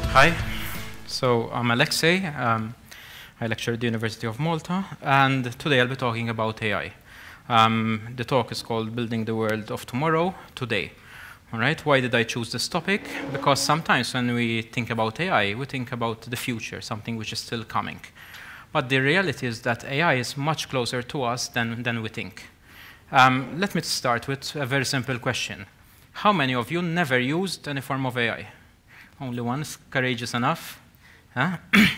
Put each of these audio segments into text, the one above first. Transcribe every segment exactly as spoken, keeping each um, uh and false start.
Hi, so I'm Alexiei. Um, I lecture at the University of Malta, and today I'll be talking about A I. Um, the talk is called Building the World of Tomorrow, Today. All right, why did I choose this topic? Because sometimes when we think about A I, we think about the future, something which is still coming. But the reality is that A I is much closer to us than, than we think. Um, let me start with a very simple question. How many of you never used any form of A I? Only one is courageous enough. Huh?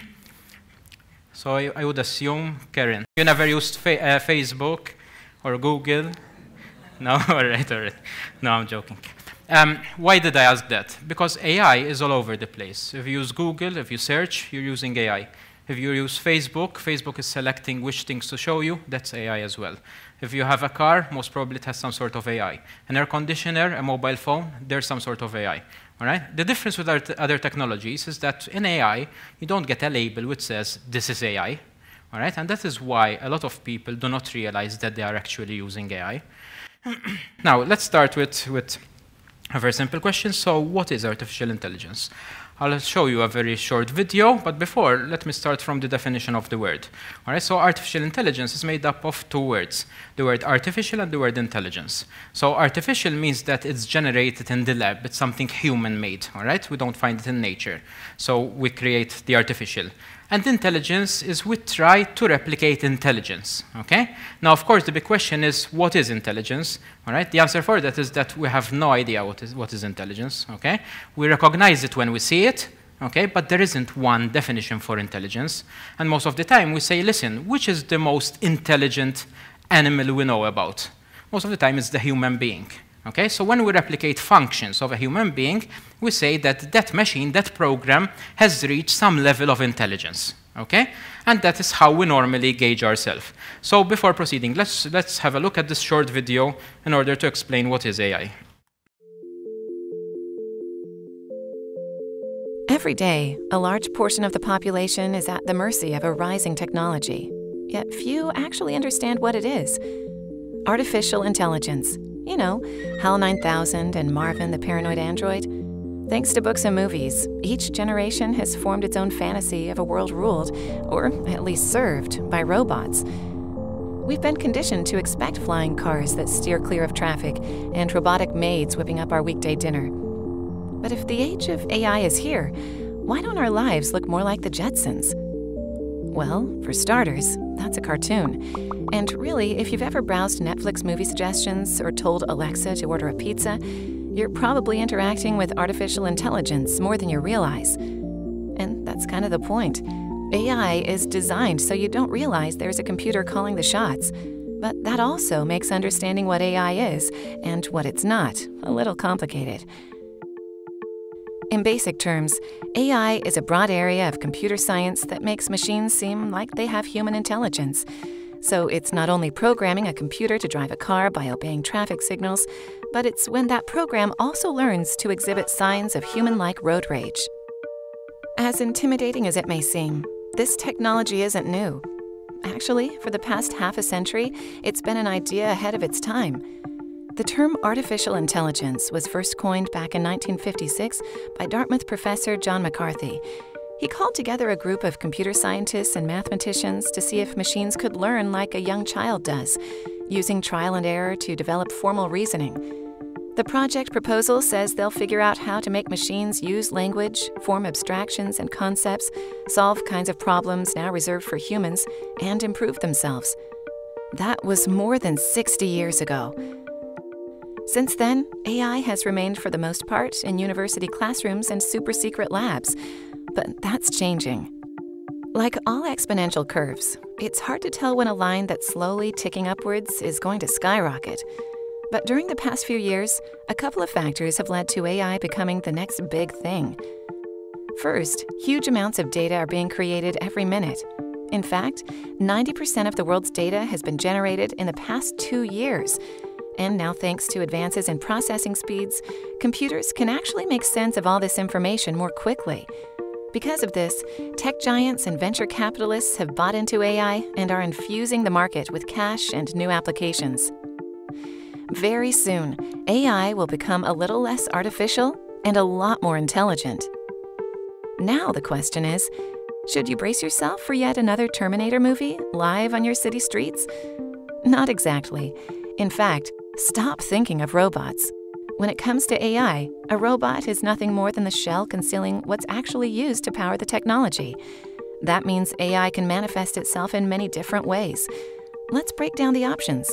So I, I would assume, Karen, you never used fa uh, Facebook or Google? No? All right, all right. No, I'm joking. Um, why did I ask that? Because A I is all over the place. If you use Google, if you search, you're using A I. If you use Facebook, Facebook is selecting which things to show you. That's A I as well. If you have a car, most probably it has some sort of A I. An air conditioner, a mobile phone, there's some sort of A I. All right? The difference with other technologies is that in A I, you don't get a label which says, this is A I. All right? And that is why a lot of people do not realize that they are actually using A I. Now, let's start with, with a very simple question. So what is artificial intelligence? I'll show you a very short video, but before, let me start from the definition of the word. All right, so artificial intelligence is made up of two words, the word artificial and the word intelligence. So artificial means that it's generated in the lab. It's something human-made, all right? We don't find it in nature. So we create the artificial. And intelligence is we try to replicate intelligence, okay? Now, of course, the big question is, what is intelligence, all right? The answer for that is that we have no idea what is, what is intelligence, okay? We recognize it when we see it, okay? But there isn't one definition for intelligence. And most of the time, we say, listen, which is the most intelligent animal we know about? Most of the time, it's the human being. Okay, so when we replicate functions of a human being, we say that that machine, that program, has reached some level of intelligence. Okay, and that is how we normally gauge ourselves. So before proceeding, let's let's have a look at this short video in order to explain what is A I. Every day, a large portion of the population is at the mercy of a rising technology. Yet few actually understand what it is. Artificial intelligence. You know, HAL nine thousand and Marvin the Paranoid Android. Thanks to books and movies, each generation has formed its own fantasy of a world ruled, or at least served, by robots. We've been conditioned to expect flying cars that steer clear of traffic and robotic maids whipping up our weekday dinner. But if the age of A I is here, why don't our lives look more like the Jetsons? Well, for starters, that's a cartoon. And really, if you've ever browsed Netflix movie suggestions or told Alexa to order a pizza, you're probably interacting with artificial intelligence more than you realize. And that's kind of the point. A I is designed so you don't realize there's a computer calling the shots. But that also makes understanding what A I is and what it's not a little complicated. In basic terms, A I is a broad area of computer science that makes machines seem like they have human intelligence. So it's not only programming a computer to drive a car by obeying traffic signals, but it's when that program also learns to exhibit signs of human-like road rage. As intimidating as it may seem, this technology isn't new. Actually, for the past half a century, it's been an idea ahead of its time. The term artificial intelligence was first coined back in nineteen fifty-six by Dartmouth professor John McCarthy. He called together a group of computer scientists and mathematicians to see if machines could learn like a young child does, using trial and error to develop formal reasoning. The project proposal says they'll figure out how to make machines use language, form abstractions and concepts, solve kinds of problems now reserved for humans, and improve themselves. That was more than sixty years ago. Since then, A I has remained for the most part in university classrooms and super-secret labs. But that's changing. Like all exponential curves, it's hard to tell when a line that's slowly ticking upwards is going to skyrocket. But during the past few years, a couple of factors have led to A I becoming the next big thing. First, huge amounts of data are being created every minute. In fact, ninety percent of the world's data has been generated in the past two years. And now, thanks to advances in processing speeds, computers can actually make sense of all this information more quickly. Because of this, tech giants and venture capitalists have bought into A I and are infusing the market with cash and new applications. Very soon, A I will become a little less artificial and a lot more intelligent. Now the question is, should you brace yourself for yet another Terminator movie live on your city streets? Not exactly. In fact, stop thinking of robots. When it comes to A I, a robot is nothing more than the shell concealing what's actually used to power the technology. That means A I can manifest itself in many different ways. Let's break down the options.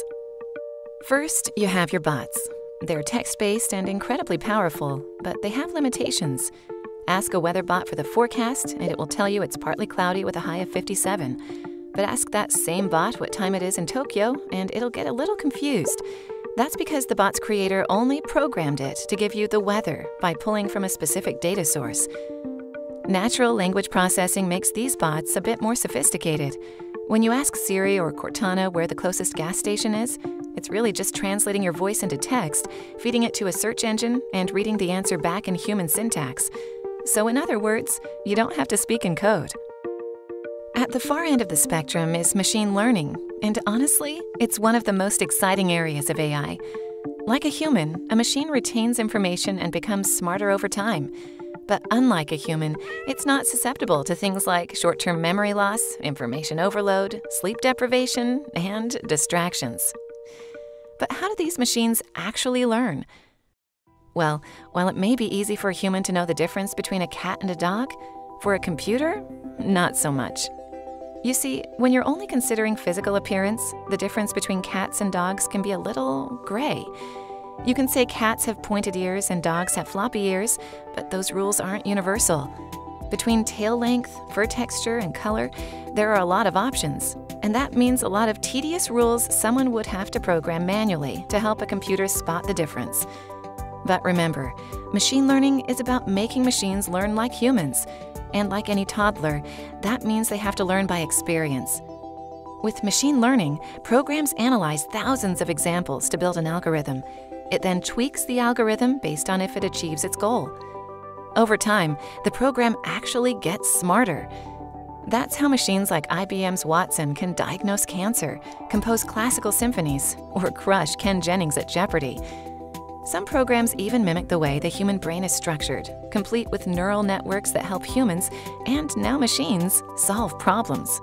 First, you have your bots. They're text-based and incredibly powerful, but they have limitations. Ask a weather bot for the forecast, and it will tell you it's partly cloudy with a high of fifty-seven. But ask that same bot what time it is in Tokyo, and it'll get a little confused. That's because the bot's creator only programmed it to give you the weather by pulling from a specific data source. Natural language processing makes these bots a bit more sophisticated. When you ask Siri or Cortana where the closest gas station is, it's really just translating your voice into text, feeding it to a search engine, and reading the answer back in human syntax. So in other words, you don't have to speak in code. At the far end of the spectrum is machine learning, and honestly, it's one of the most exciting areas of A I. Like a human, a machine retains information and becomes smarter over time. But unlike a human, it's not susceptible to things like short-term memory loss, information overload, sleep deprivation, and distractions. But how do these machines actually learn? Well, while it may be easy for a human to know the difference between a cat and a dog, for a computer, not so much. You see, when you're only considering physical appearance, the difference between cats and dogs can be a little gray. You can say cats have pointed ears and dogs have floppy ears, but those rules aren't universal. Between tail length, fur texture, and color, there are a lot of options, and that means a lot of tedious rules someone would have to program manually to help a computer spot the difference. But remember, machine learning is about making machines learn like humans, and like any toddler, that means they have to learn by experience. With machine learning, programs analyze thousands of examples to build an algorithm. It then tweaks the algorithm based on if it achieves its goal. Over time, the program actually gets smarter. That's how machines like I B M's Watson can diagnose cancer, compose classical symphonies, or crush Ken Jennings at Jeopardy! Some programs even mimic the way the human brain is structured, complete with neural networks that help humans, and now machines, solve problems.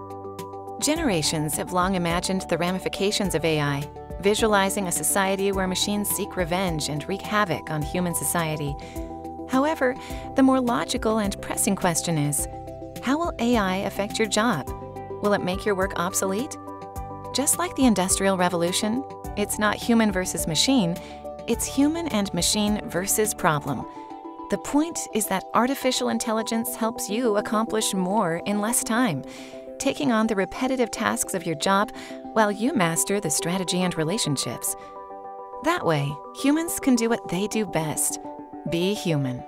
Generations have long imagined the ramifications of A I, visualizing a society where machines seek revenge and wreak havoc on human society. However, the more logical and pressing question is, how will A I affect your job? Will it make your work obsolete? Just like the Industrial Revolution, it's not human versus machine, it's human and machine versus problem. The point is that artificial intelligence helps you accomplish more in less time, taking on the repetitive tasks of your job while you master the strategy and relationships. That way, humans can do what they do best: be human.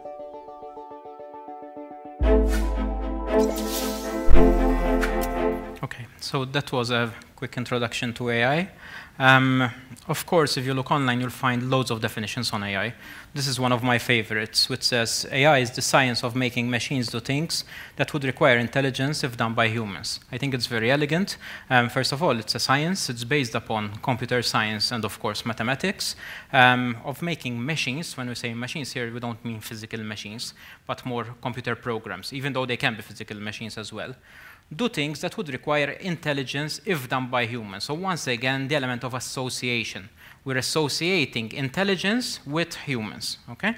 Okay, so that was a quick introduction to A I. Um, of course, if you look online, you'll find loads of definitions on A I. This is one of my favorites, which says A I is the science of making machines do things that would require intelligence if done by humans. I think it's very elegant. Um, first of all, it's a science. It's based upon computer science and, of course, mathematics, um, of making machines. When we say machines here, we don't mean physical machines, but more computer programs, even though they can be physical machines as well. Do things that would require intelligence if done by humans. So once again, the element of association. We're associating intelligence with humans, okay?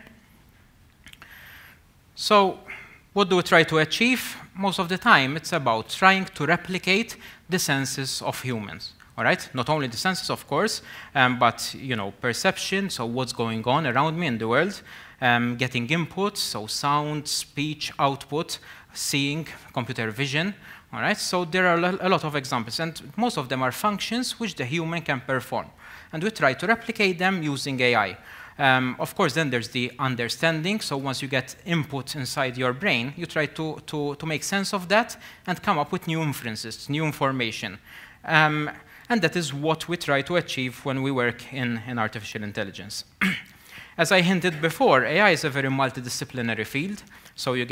So what do we try to achieve? Most of the time, it's about trying to replicate the senses of humans, all right? Not only the senses, of course, um, but, you know, perception, so what's going on around me in the world, um, getting input, so sound, speech, output, seeing, computer vision. All right, so there are a lot of examples, and most of them are functions which the human can perform. And we try to replicate them using A I. Um, of course, then there's the understanding. So once you get input inside your brain, you try to, to, to make sense of that and come up with new inferences, new information. Um, and that is what we try to achieve when we work in, in artificial intelligence. As I hinted before, A I is a very multidisciplinary field. So you get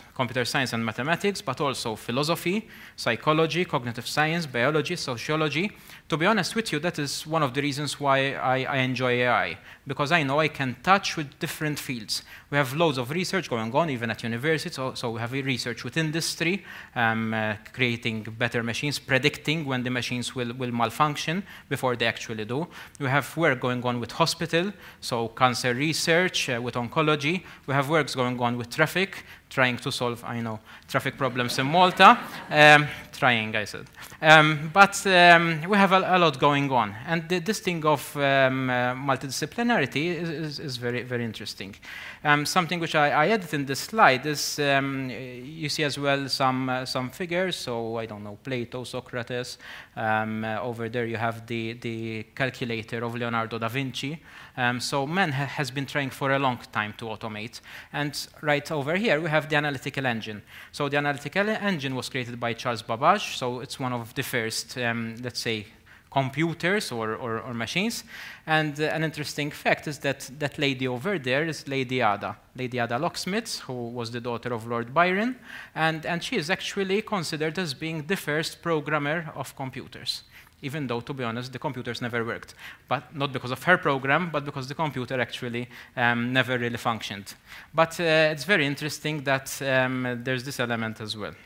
computer science and mathematics, but also philosophy, psychology, cognitive science, biology, sociology. To be honest with you, that is one of the reasons why I, I enjoy A I, because I know I can touch with different fields. We have loads of research going on, even at university, so, so we have research with industry, um, uh, creating better machines, predicting when the machines will, will malfunction before they actually do. We have work going on with hospital, so cancer research, uh, with oncology. We have works going on with traffic, trying to solve, I know, traffic problems in Malta. Um, trying, I said. Um, but um, we have a, a lot going on. And the, this thing of um, uh, multidisciplinarity is, is, is very, very interesting. Um, something which I, I added in this slide is, um, you see as well some, uh, some figures. So, I don't know, Plato, Socrates. Um, uh, over there you have the, the calculator of Leonardo da Vinci. Um, so man ha has been trying for a long time to automate. And right over here, we have the analytical engine. So the analytical engine was created by Charles Babbage. So it's one of the first, um, let's say, computers or, or, or machines. And uh, an interesting fact is that that lady over there is Lady Ada. Lady Ada Locksmith, who was the daughter of Lord Byron. And, and she is actually considered as being the first programmer of computers, even though, to be honest, the computers never worked. But not because of her program, but because the computer actually um, never really functioned. But uh, it's very interesting that um, there's this element as well.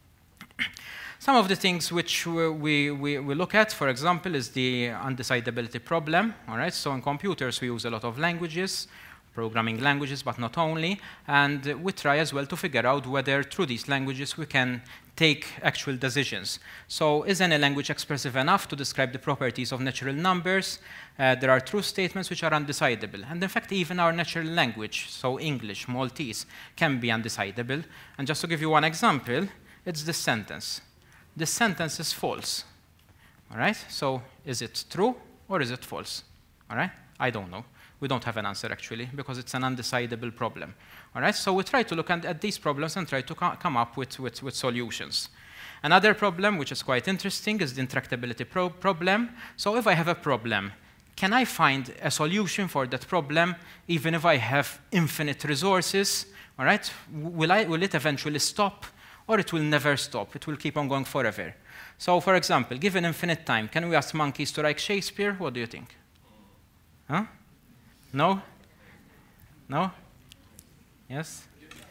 Some of the things which we, we, we look at, for example, is the undecidability problem. All right? So in computers, we use a lot of languages, programming languages, but not only. And we try as well to figure out whether through these languages we can take actual decisions. So is any language expressive enough to describe the properties of natural numbers? Uh, there are true statements which are undecidable. And in fact, even our natural language, so English, Maltese, can be undecidable. And just to give you one example, it's this sentence. This sentence is false. All right? So is it true or is it false? All right? I don't know. We don't have an answer, actually, because it's an undecidable problem. All right? So we try to look at, at these problems and try to co come up with, with, with solutions. Another problem, which is quite interesting, is the intractability pro problem. So if I have a problem, can I find a solution for that problem, even if I have infinite resources? All right? Will, I, will it eventually stop, or it will never stop? It will keep on going forever. So, for example, given infinite time, can we ask monkeys to write Shakespeare? What do you think? Huh? No? No? Yes?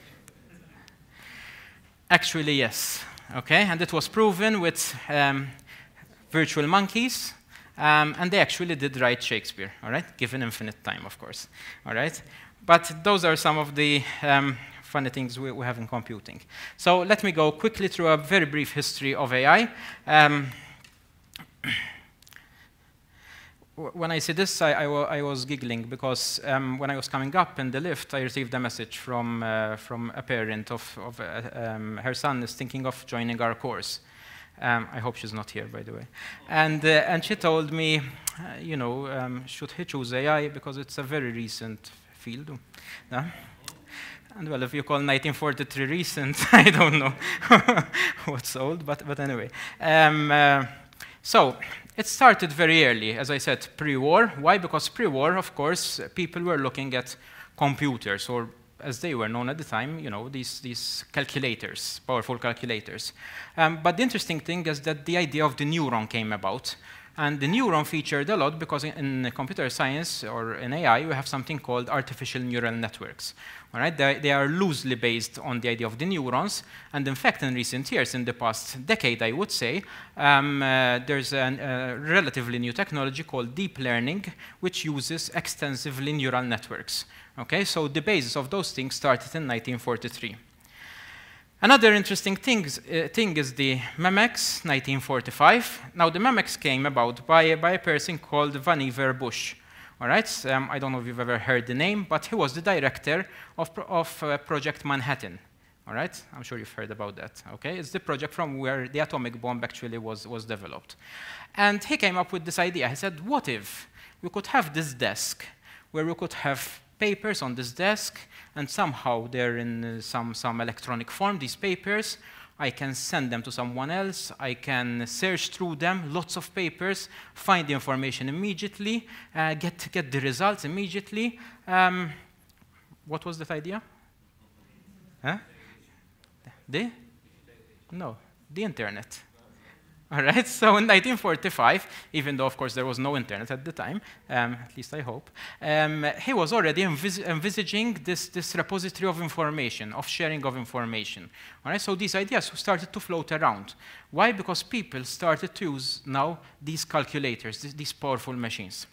Actually, yes. Okay, and it was proven with um, virtual monkeys, um, and they actually did write Shakespeare, all right? Given infinite time, of course, all right? But those are some of the um, funny things we, we have in computing. So let me go quickly through a very brief history of A I. Um, When I say this, I, I, I was giggling because um, when I was coming up in the lift, I received a message from, uh, from a parent of, of uh, um, her son is thinking of joining our course. Um, I hope she's not here, by the way. And, uh, and she told me, uh, you know, um, should he choose A I because it's a very recent field. Uh, and well, if you call nineteen forty-three recent, I don't know what's old, but, but anyway. Um, uh, so, it started very early, as I said, pre-war. Why? Because pre-war, of course, people were looking at computers, or as they were known at the time, you know, these, these calculators, powerful calculators. Um, but the interesting thing is that the idea of the neuron came about. And the neuron featured a lot because in, in computer science or in A I, we have something called artificial neural networks. All right? They, they are loosely based on the idea of the neurons. And in fact, in recent years, in the past decade, I would say, um, uh, there's a uh, relatively new technology called deep learning, which uses extensively neural networks. Okay? So the basis of those things started in nineteen forty-three. Another interesting thing, uh, thing is the MEMEX, nineteen forty-five. Now, the MEMEX came about by, by a person called Vannevar Bush. All right? Um, I don't know if you've ever heard the name, but he was the director of, of uh, Project Manhattan. All right? I'm sure you've heard about that. Okay? It's the project from where the atomic bomb actually was, was developed. And he came up with this idea. He said, what if we could have this desk where we could have papers on this desk, and somehow they're in uh, some, some electronic form, these papers. I can send them to someone else. I can search through them, lots of papers, find the information immediately, uh, get, get the results immediately. Um, what was that idea? Huh? The? No, the internet. All right, so in nineteen forty-five, even though, of course, there was no internet at the time, um, at least I hope, um, he was already envis envisaging this, this repository of information, of sharing of information. All right, so these ideas started to float around. Why? Because people started to use now these calculators, th these powerful machines.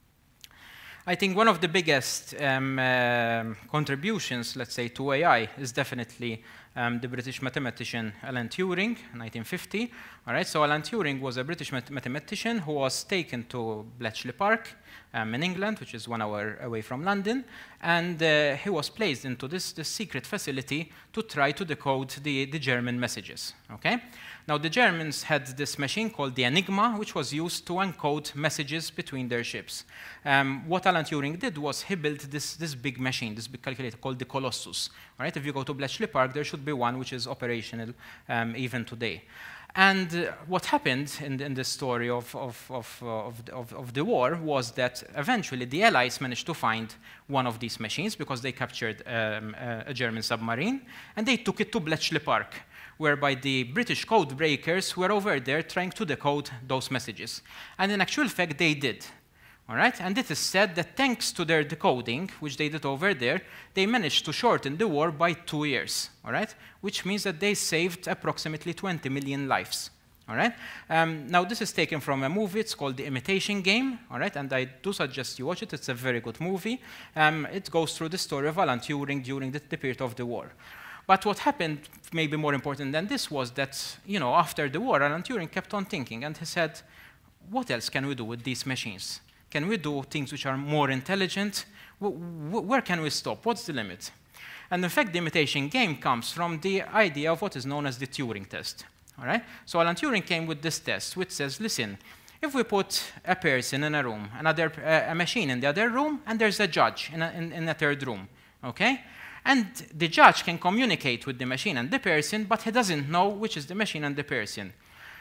I think one of the biggest um, uh, contributions, let's say, to A I is definitely um, the British mathematician Alan Turing, nineteen fifty. All right, so Alan Turing was a British math mathematician who was taken to Bletchley Park um, in England, which is one hour away from London, and uh, he was placed into this, this secret facility to try to decode the, the German messages. Okay? Now, the Germans had this machine called the Enigma, which was used to encode messages between their ships. Um, what Alan Turing did was he built this, this big machine, this big calculator called the Colossus. All right? If you go to Bletchley Park, there should be one which is operational um, even today. And uh, what happened in, in the story of, of, of, uh, of, of, of the war was that eventually the Allies managed to find one of these machines because they captured um, a, a German submarine, and they took it to Bletchley Park, whereby the British code breakers were over there trying to decode those messages. And in actual fact, they did. All right? And it is said that thanks to their decoding, which they did over there, they managed to shorten the war by two years, all right? Which means that they saved approximately twenty million lives. All right? Um, now, this is taken from a movie. It's called The Imitation Game. All right? And I do suggest you watch it. It's a very good movie. Um, it goes through the story of Alan Turing during the, the period of the war. But what happened, maybe more important than this, was that, you know, after the war, Alan Turing kept on thinking, and he said, what else can we do with these machines? Can we do things which are more intelligent? Where can we stop? What's the limit? And in fact, the imitation game comes from the idea of what is known as the Turing test. All right? So Alan Turing came with this test, which says, listen, if we put a person in a room, another, uh, a machine in the other room, and there's a judge in a, in, in a third room, okay? And the judge can communicate with the machine and the person, but he doesn't know which is the machine and the person.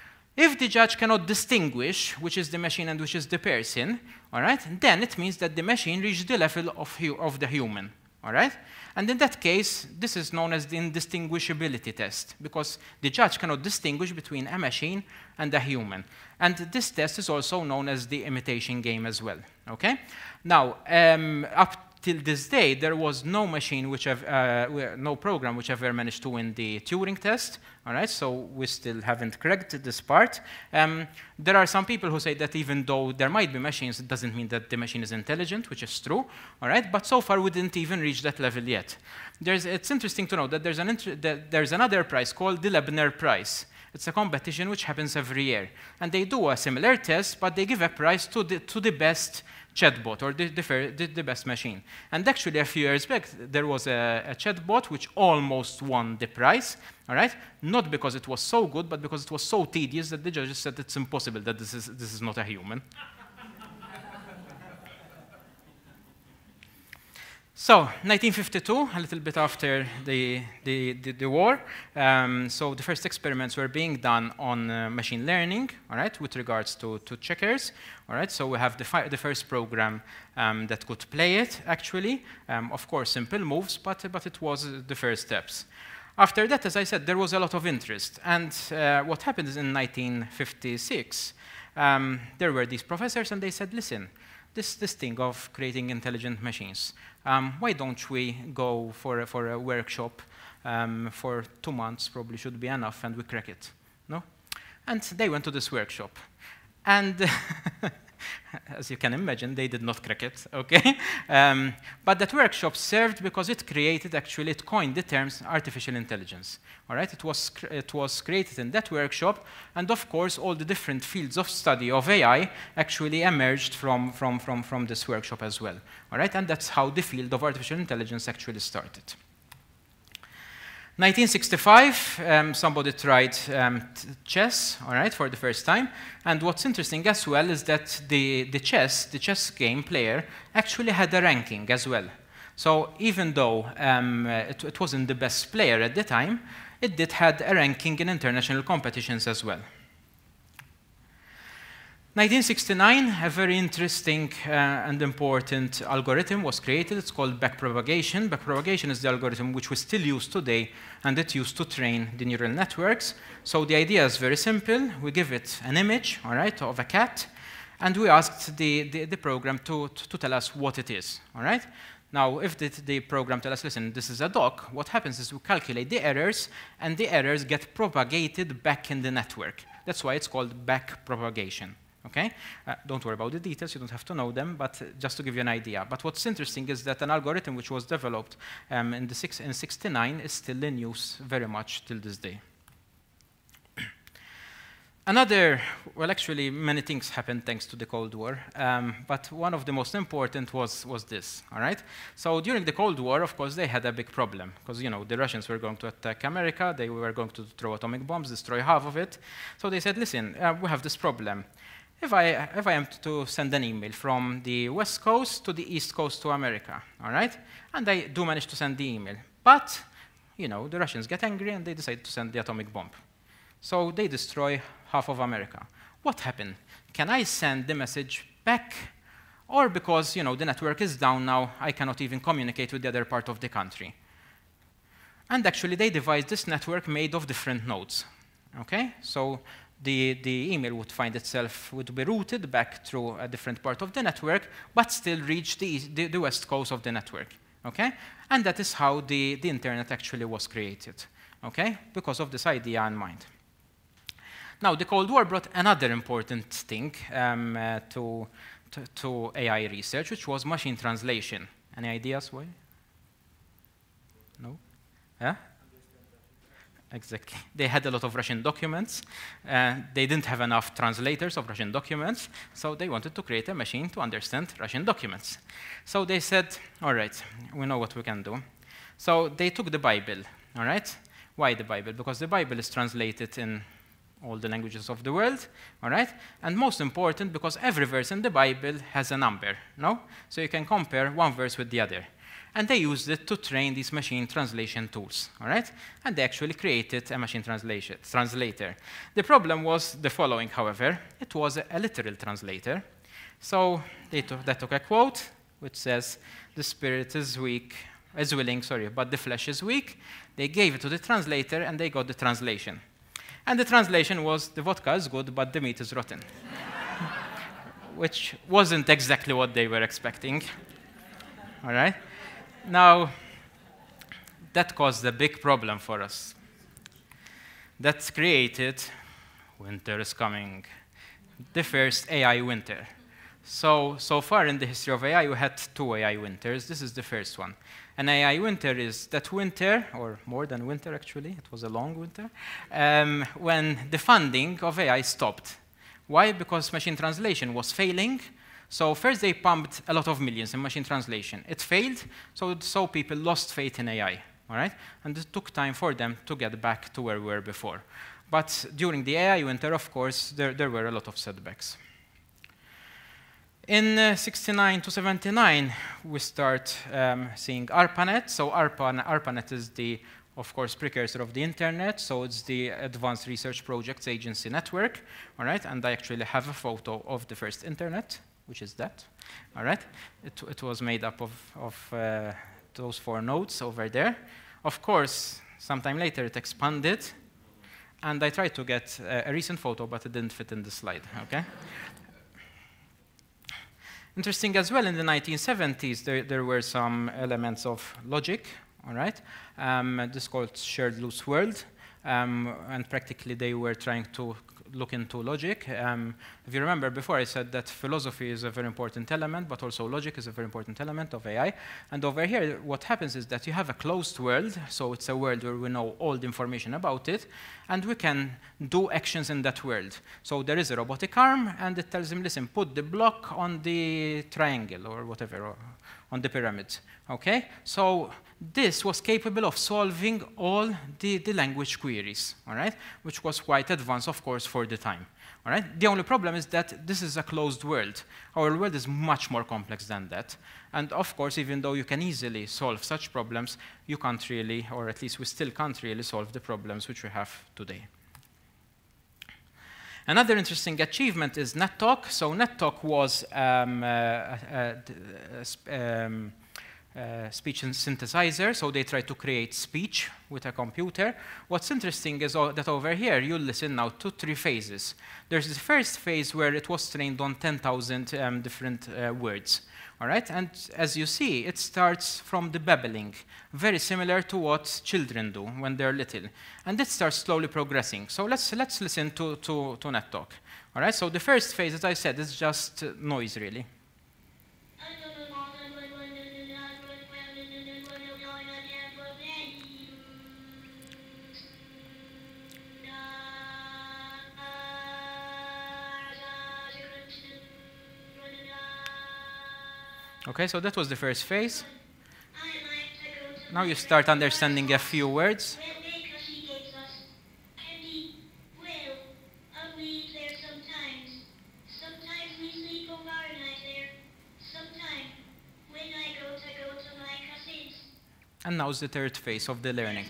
If the judge cannot distinguish which is the machine and which is the person, all right, then it means that the machine reached the level of, hu of the human, all right? And in that case, this is known as the indistinguishability test, because the judge cannot distinguish between a machine and a human. And this test is also known as the imitation game as well, okay? Now, um, up till this day, there was no machine which have, uh, no program which ever managed to win the Turing test. All right, so we still haven't cracked this part. Um, there are some people who say that even though there might be machines, it doesn't mean that the machine is intelligent, which is true. All right, but so far we didn't even reach that level yet. There's, it's interesting to know that there's, an inter that there's another prize called the Lebner Prize. It's a competition which happens every year, and they do a similar test, but they give a prize to the to the best chatbot, or the, the, the best machine. And actually, a few years back, there was a, a chatbot which almost won the prize, all right? Not because it was so good, but because it was so tedious that the judges said it's impossible that this is, this is not a human. So, nineteen fifty-two, a little bit after the, the, the, the war, um, so the first experiments were being done on uh, machine learning, all right, with regards to, to checkers, all right? So we have the, fi the first program um, that could play it, actually. Um, of course, simple moves, but, but it was uh, the first steps. After that, as I said, there was a lot of interest. And uh, what happened is in nineteen fifty-six, um, there were these professors, and they said, listen, this, this thing of creating intelligent machines, um, why don't we go for a, for a workshop um, for two months, probably should be enough, and we crack it, no? And they went to this workshop. And as you can imagine, they did not crack it, okay? Um, but that workshop served because it created, actually, it coined the terms artificial intelligence, all right? It was, it was created in that workshop, and of course, all the different fields of study of A I actually emerged from, from, from, from this workshop as well, all right? And that's how the field of artificial intelligence actually started. nineteen sixty-five, um, somebody tried um, chess, all right, for the first time. And what's interesting as well is that the, the chess, the chess game player actually had a ranking as well. So even though um, it, it wasn't the best player at the time, it did had a ranking in international competitions as well. nineteen sixty-nine, a very interesting uh, and important algorithm was created. It's called backpropagation. Backpropagation is the algorithm which we still use today, and it's used to train the neural networks. So the idea is very simple. We give it an image, all right, of a cat, and we asked the, the, the program to, to tell us what it is, all right? Now, if the, the program tells us, listen, this is a dog, what happens is we calculate the errors, and the errors get propagated back in the network. That's why it's called backpropagation. Okay? Uh, don't worry about the details, you don't have to know them, but uh, just to give you an idea. But what's interesting is that an algorithm which was developed um, in, the six, in sixty-nine is still in use very much till this day. Another, well, actually, many things happened thanks to the Cold War, um, but one of the most important was, was this, all right? So during the Cold War, of course, they had a big problem, because, you know, the Russians were going to attack America, they were going to throw atomic bombs, destroy half of it. So they said, listen, uh, we have this problem. If I, if I am to send an email from the West Coast to the East Coast to America, all right? And I do manage to send the email. But, you know, the Russians get angry and they decide to send the atomic bomb. So they destroy half of America. What happened? Can I send the message back? Or because, you know, the network is down now, I cannot even communicate with the other part of the country. And actually, they devised this network made of different nodes, okay? So The, the email would find itself, would be routed back through a different part of the network, but still reach the, the, the west coast of the network, okay? And that is how the, the internet actually was created, okay? Because of this idea in mind. Now, the Cold War brought another important thing um, uh, to, to, to A I research, which was machine translation. Any ideas why? No? Yeah? Exactly. They had a lot of Russian documents. Uh, they didn't have enough translators of Russian documents, so they wanted to create a machine to understand Russian documents. So they said, all right, we know what we can do. So they took the Bible, all right? Why the Bible? Because the Bible is translated in all the languages of the world, all right? And most important, because every verse in the Bible has a number, no? So you can compare one verse with the other. And they used it to train these machine translation tools, all right? And they actually created a machine translation translator. The problem was the following, however. It was a, a literal translator. So they took, they took a quote which says, the spirit is weak, is willing, sorry, but the flesh is weak. They gave it to the translator, and they got the translation. And the translation was, the vodka is good, but the meat is rotten, which wasn't exactly what they were expecting, all right? Now, that caused a big problem for us. That created, winter is coming, the first A I winter. So, so far in the history of A I, we had two A I winters. This is the first one. An A I winter is that winter, or more than winter actually, it was a long winter, um, when the funding of A I stopped. Why? Because machine translation was failing. So first they pumped a lot of millions in machine translation. It failed, so, so people lost faith in A I, all right? And it took time for them to get back to where we were before. But during the A I winter, of course, there, there were a lot of setbacks. In uh, sixty-nine to seventy-nine, we start um, seeing ARPANET. So ARPANET, ARPANET is the, of course, precursor of the internet. So it's the Advanced Research Projects Agency network, all right? And I actually have a photo of the first internet, which is that, all right? It, it was made up of, of uh, those four nodes over there. Of course, sometime later it expanded, and I tried to get a, a recent photo, but it didn't fit in the slide, okay? Interesting as well, in the nineteen seventies, there, there were some elements of logic, all right? Um, this is called shared loose world, um, and practically they were trying to look into logic. Um, if you remember before, I said that philosophy is a very important element, but also logic is a very important element of A I. And over here, what happens is that you have a closed world, so it's a world where we know all the information about it, and we can do actions in that world. So there is a robotic arm, and it tells him, listen, put the block on the triangle, or whatever, or on the pyramid, okay? So this was capable of solving all the, the language queries, all right? Which was quite advanced, of course, for the time, all right? The only problem is that this is a closed world. Our world is much more complex than that. And of course, even though you can easily solve such problems, you can't really, or at least we still can't really solve the problems which we have today. Another interesting achievement is NetTalk. So NetTalk was um, uh, uh, uh, um, uh, speech synthesizer. So they tried to create speech with a computer. What's interesting is that over here, you'll listen now to three phases. There's the first phase where it was trained on ten thousand um, different uh, words. All right, and as you see, it starts from the babbling, very similar to what children do when they're little. And it starts slowly progressing. So let's, let's listen to, to, to NetTalk. All right, so the first phase, as I said, is just uh, noise, really. Okay, so that was the first phase. Now you start understanding a few words. And now is the third phase of the learning.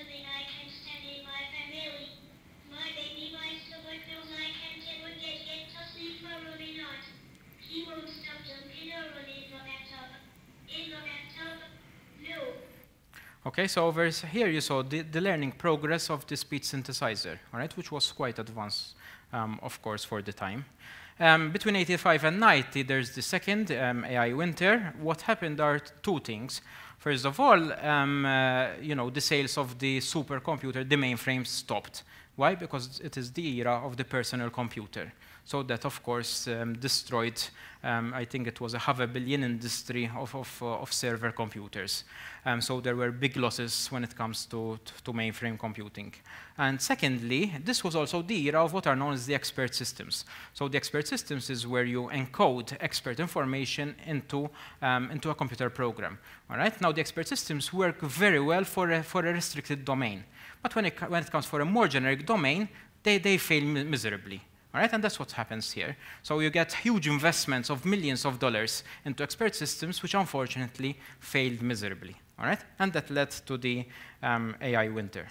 Okay, so over here you saw the, the learning progress of the speech synthesizer, all right, which was quite advanced, um, of course, for the time. Um, between eighty-five and ninety, there's the second um, A I winter. What happened are two things. First of all, um, uh, you know, the sales of the supercomputer, the mainframe, stopped. Why? Because it is the era of the personal computer. So that, of course, um, destroyed, um, I think it was a half a billion industry of, of, uh, of server computers. Um, so there were big losses when it comes to, to mainframe computing. And secondly, this was also the era of what are known as the expert systems. So the expert systems is where you encode expert information into, um, into a computer program. All right? Now, the expert systems work very well for a, for a restricted domain. But when it, when it comes for a more generic domain, they, they fail mi miserably. All right, and that's what happens here. So you get huge investments of millions of dollars into expert systems, which unfortunately failed miserably. All right, and that led to the um, A I winter.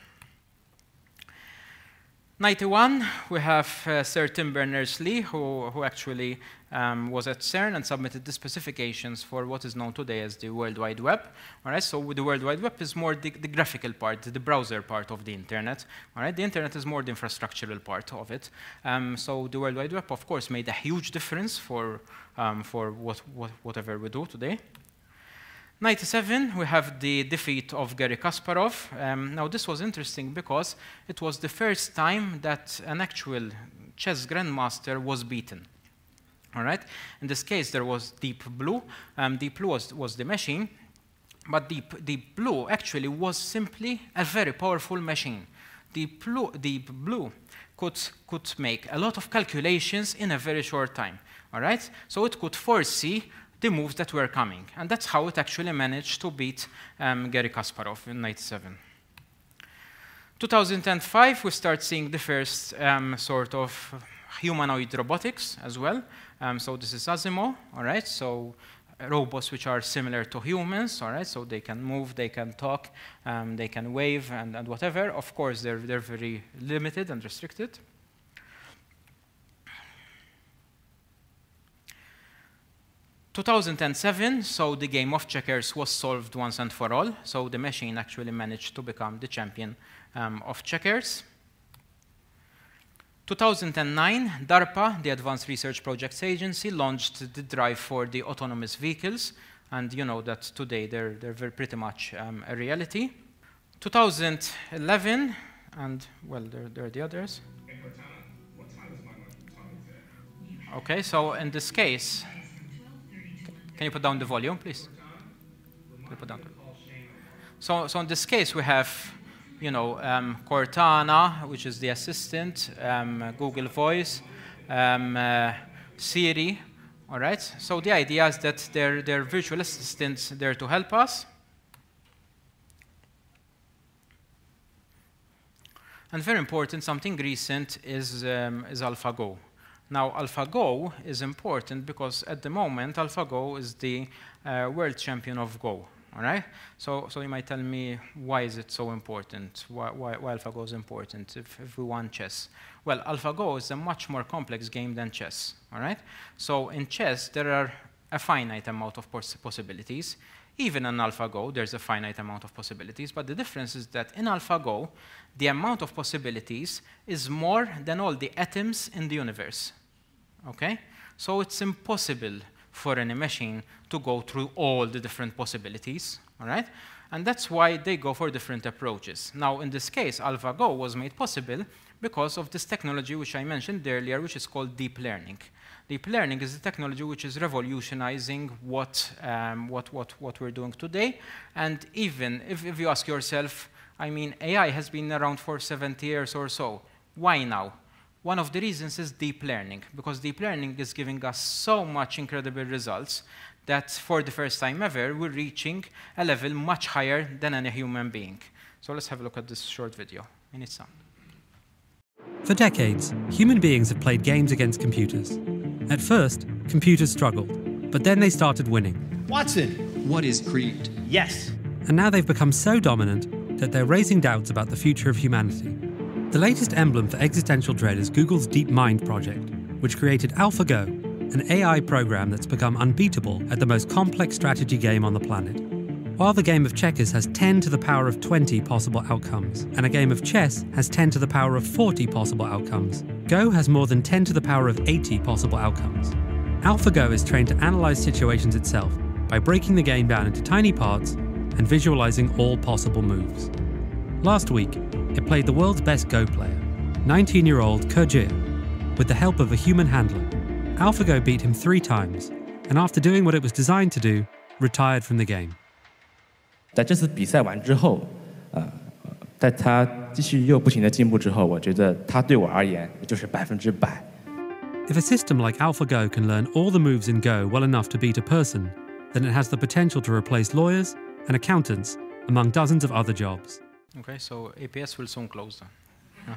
ninety-one, we have uh, Sir Tim Berners-Lee, who, who actually um, was at CERN and submitted the specifications for what is known today as the World Wide Web. All right, so the World Wide Web is more the, the graphical part, the browser part of the Internet. All right, the Internet is more the infrastructural part of it. Um, so the World Wide Web, of course, made a huge difference for, um, for what, what, whatever we do today. ninety-seven, we have the defeat of Garry Kasparov. Um, now, this was interesting because it was the first time that an actual chess grandmaster was beaten. All right? In this case, there was Deep Blue. Um, Deep Blue was, was the machine, but Deep, Deep Blue actually was simply a very powerful machine. Deep Blue, Deep Blue could, could make a lot of calculations in a very short time. All right? So it could foresee the moves that were coming. And that's how it actually managed to beat um, Garry Kasparov in ninety-seven. two thousand five, we start seeing the first um, sort of humanoid robotics as well. Um, so this is Asimov, all right? So uh, robots which are similar to humans, all right? So they can move, they can talk, um, they can wave, and, and whatever. Of course, they're, they're very limited and restricted. two thousand seven, so the game of checkers was solved once and for all. So the machine actually managed to become the champion um, of checkers. two thousand nine, DARPA, the Advanced Research Projects Agency, launched the drive for the autonomous vehicles. And you know that today they're, they're very pretty much um, a reality. two thousand eleven, and well, there, there are the others. Okay, so in this case, can you put down the volume, please? Can you put down? So, so in this case, we have, you know, um, Cortana, which is the assistant, um, Google Voice, um, uh, Siri. All right. So the idea is that they're, they're virtual assistants there to help us. And very important, something recent is um, is AlphaGo. Now, AlphaGo is important because at the moment, AlphaGo is the uh, world champion of Go. all right? So, so you might tell me, why is it so important? Why, why, why AlphaGo is important if, if we want chess? Well, AlphaGo is a much more complex game than chess, all right? So in chess, there are a finite amount of poss possibilities. Even in AlphaGo, there's a finite amount of possibilities, but the difference is that in AlphaGo, the amount of possibilities is more than all the atoms in the universe, okay? So it's impossible for any machine to go through all the different possibilities, all right? And that's why they go for different approaches. Now, in this case, AlphaGo was made possible because of this technology which I mentioned earlier, which is called deep learning. Deep learning is a technology which is revolutionizing what, um, what, what, what we're doing today. And even if, if you ask yourself, I mean, A I has been around for seventy years or so. Why now? One of the reasons is deep learning, because deep learning is giving us so much incredible results that for the first time ever, we're reaching a level much higher than any human being. So let's have a look at this short video. We need sound. For decades, human beings have played games against computers. At first, computers struggled, but then they started winning. Watson! What is greed? Yes. And now they've become so dominant that they're raising doubts about the future of humanity. The latest emblem for existential dread is Google's DeepMind project, which created AlphaGo, an A I program that's become unbeatable at the most complex strategy game on the planet. While the game of checkers has ten to the power of twenty possible outcomes, and a game of chess has ten to the power of forty possible outcomes, Go has more than ten to the power of eighty possible outcomes. AlphaGo is trained to analyze situations itself by breaking the game down into tiny parts and visualizing all possible moves. Last week, it played the world's best Go player, nineteen-year-old Qormi, with the help of a human handler. AlphaGo beat him three times, and after doing what it was designed to do, retired from the game. 在这次比赛完之后，呃，在他继续又不停的进步之后，我觉得他对我而言就是百分之百。 If a system like AlphaGo can learn all the moves in Go well enough to beat a person, then it has the potential to replace lawyers and accountants, among dozens of other jobs. Okay, so A P S will soon close then.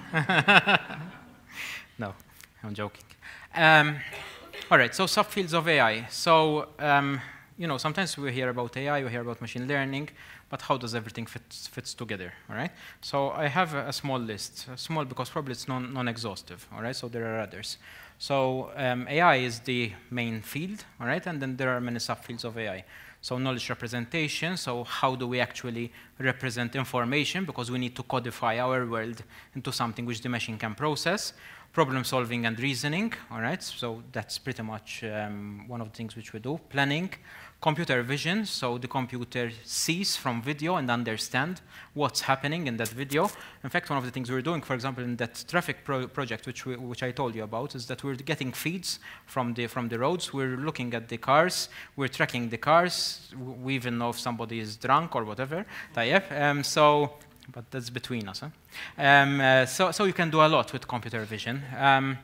No, I'm joking. Um, all right, so subfields of A I. So, um, you know, sometimes we hear about A I, we hear about machine learning, but how does everything fit fits together, all right? So I have a, a small list, small because probably it's non, non-exhaustive, all right? So there are others. So um, A I is the main field, all right? And then there are many subfields of A I. So knowledge representation, so how do we actually represent information, because we need to codify our world into something which the machine can process. Problem solving and reasoning, all right? So that's pretty much um, one of the things which we do. Planning, computer vision, so the computer sees from video and understand what's happening in that video. In fact, one of the things we're doing, for example, in that traffic pro project, which, we, which I told you about, is that we're getting feeds from the, from the roads. We're looking at the cars. We're tracking the cars. We even know if somebody is drunk or whatever. Um, so, but that's between us. Huh? Um, uh, so, so you can do a lot with computer vision. Um,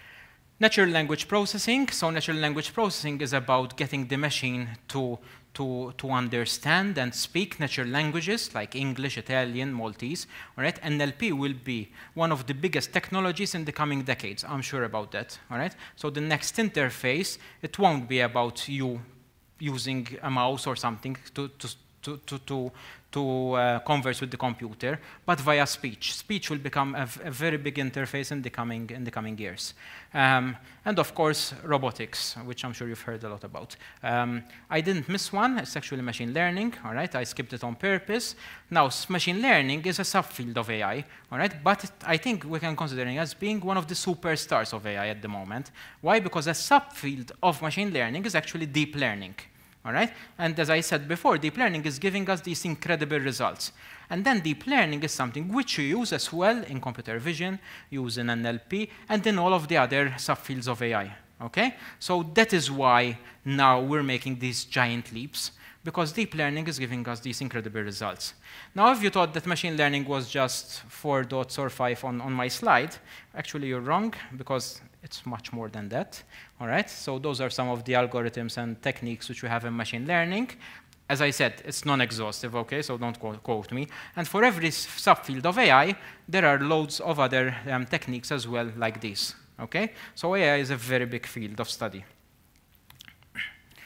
Natural language processing. So natural language processing is about getting the machine to, to, to understand and speak natural languages like English, Italian, Maltese. All right? N L P will be one of the biggest technologies in the coming decades. I'm sure about that. All right? So the next interface, it won't be about you using a mouse or something to, to, to, to, to to uh, converse with the computer, but via speech. Speech will become a, a very big interface in the coming, in the coming years. Um, and of course, robotics, which I'm sure you've heard a lot about. Um, I didn't miss one. It's actually machine learning, all right? I skipped it on purpose. Now, machine learning is a subfield of A I, all right? But it, I think we can consider it as being one of the superstars of A I at the moment. Why? Because a subfield of machine learning is actually deep learning. All right? And as I said before, deep learning is giving us these incredible results. And then deep learning is something which you use as well in computer vision, use in N L P, and in all of the other subfields of A I. Okay? So that is why now we're making these giant leaps, because deep learning is giving us these incredible results. Now, if you thought that machine learning was just four dots or five on, on my slide, actually you're wrong, because it's much more than that. All right? So those are some of the algorithms and techniques which we have in machine learning. As I said, it's non-exhaustive, okay? So don't quote me. And for every subfield of A I, there are loads of other um, techniques as well, like this. Okay? So A I is a very big field of study.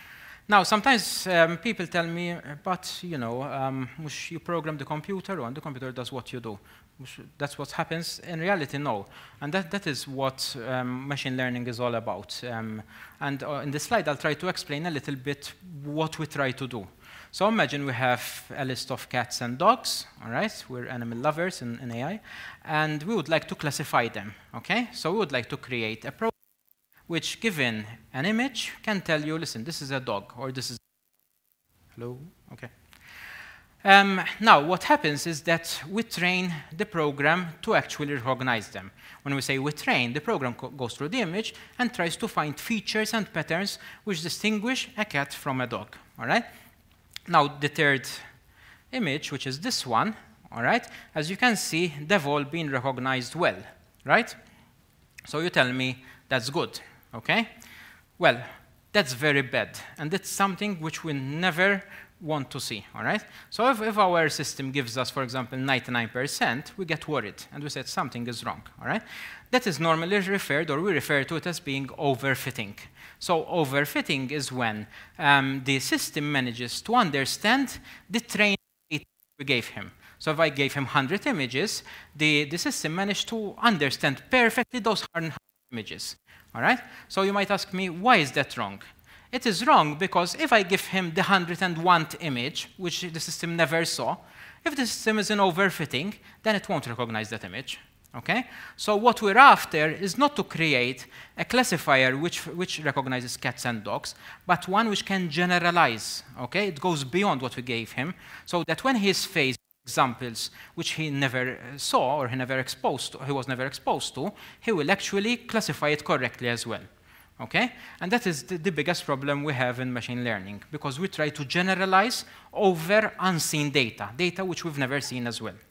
Now, sometimes um, people tell me, but, you know, um, you program the computer, and the computer does what you do. That's what happens. In reality, no. And that, that is what um, machine learning is all about. Um, and uh, in this slide, I'll try to explain a little bit what we try to do. So imagine we have a list of cats and dogs, all right? We're animal lovers in, in A I. And we would like to classify them, okay? So we would like to create a program which, given an image, can tell you, listen, this is a dog, or this is... Hello? Okay. Um, now, what happens is that we train the program to actually recognize them. When we say we train, the program goes through the image and tries to find features and patterns which distinguish a cat from a dog, all right? Now, the third image, which is this one, all right, as you can see, they've all been recognized well, right? So you tell me that's good, okay? Well, that's very bad, and that's something which we never want to see, all right? So if, if our system gives us, for example, ninety-nine percent, we get worried, and we said something is wrong, all right? That is normally referred, or we refer to it as being overfitting. So overfitting is when um, the system manages to understand the training data we gave him. So if I gave him one hundred images, the, the system managed to understand perfectly those one hundred images, all right? So you might ask me, why is that wrong? It is wrong because if I give him the one hundred and one image, which the system never saw, if the system is in overfitting, then it won't recognize that image. Okay? So what we're after is not to create a classifier which, which recognizes cats and dogs, but one which can generalize. Okay? It goes beyond what we gave him, so that when he's faced with examples which he never saw or he never exposed to, he was never exposed to, he will actually classify it correctly as well. Okay? And that is the, the biggest problem we have in machine learning, because we try to generalize over unseen data, data which we've never seen as well.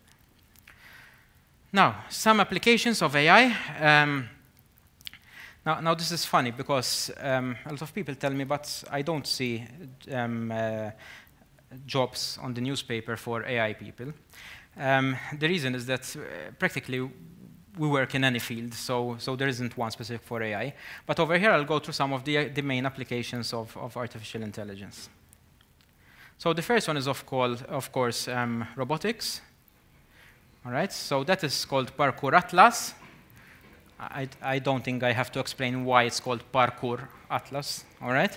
Now, some applications of A I. Um, now, now, this is funny because um, a lot of people tell me, but I don't see um, uh, jobs on the newspaper for A I people. Um, the reason is that uh, practically we work in any field, so, so there isn't one specific for A I. But over here, I'll go through some of the, the main applications of, of artificial intelligence. So the first one is, of, call, of course, um, robotics. All right, so that is called Parkour Atlas. I, I don't think I have to explain why it's called Parkour Atlas, all right?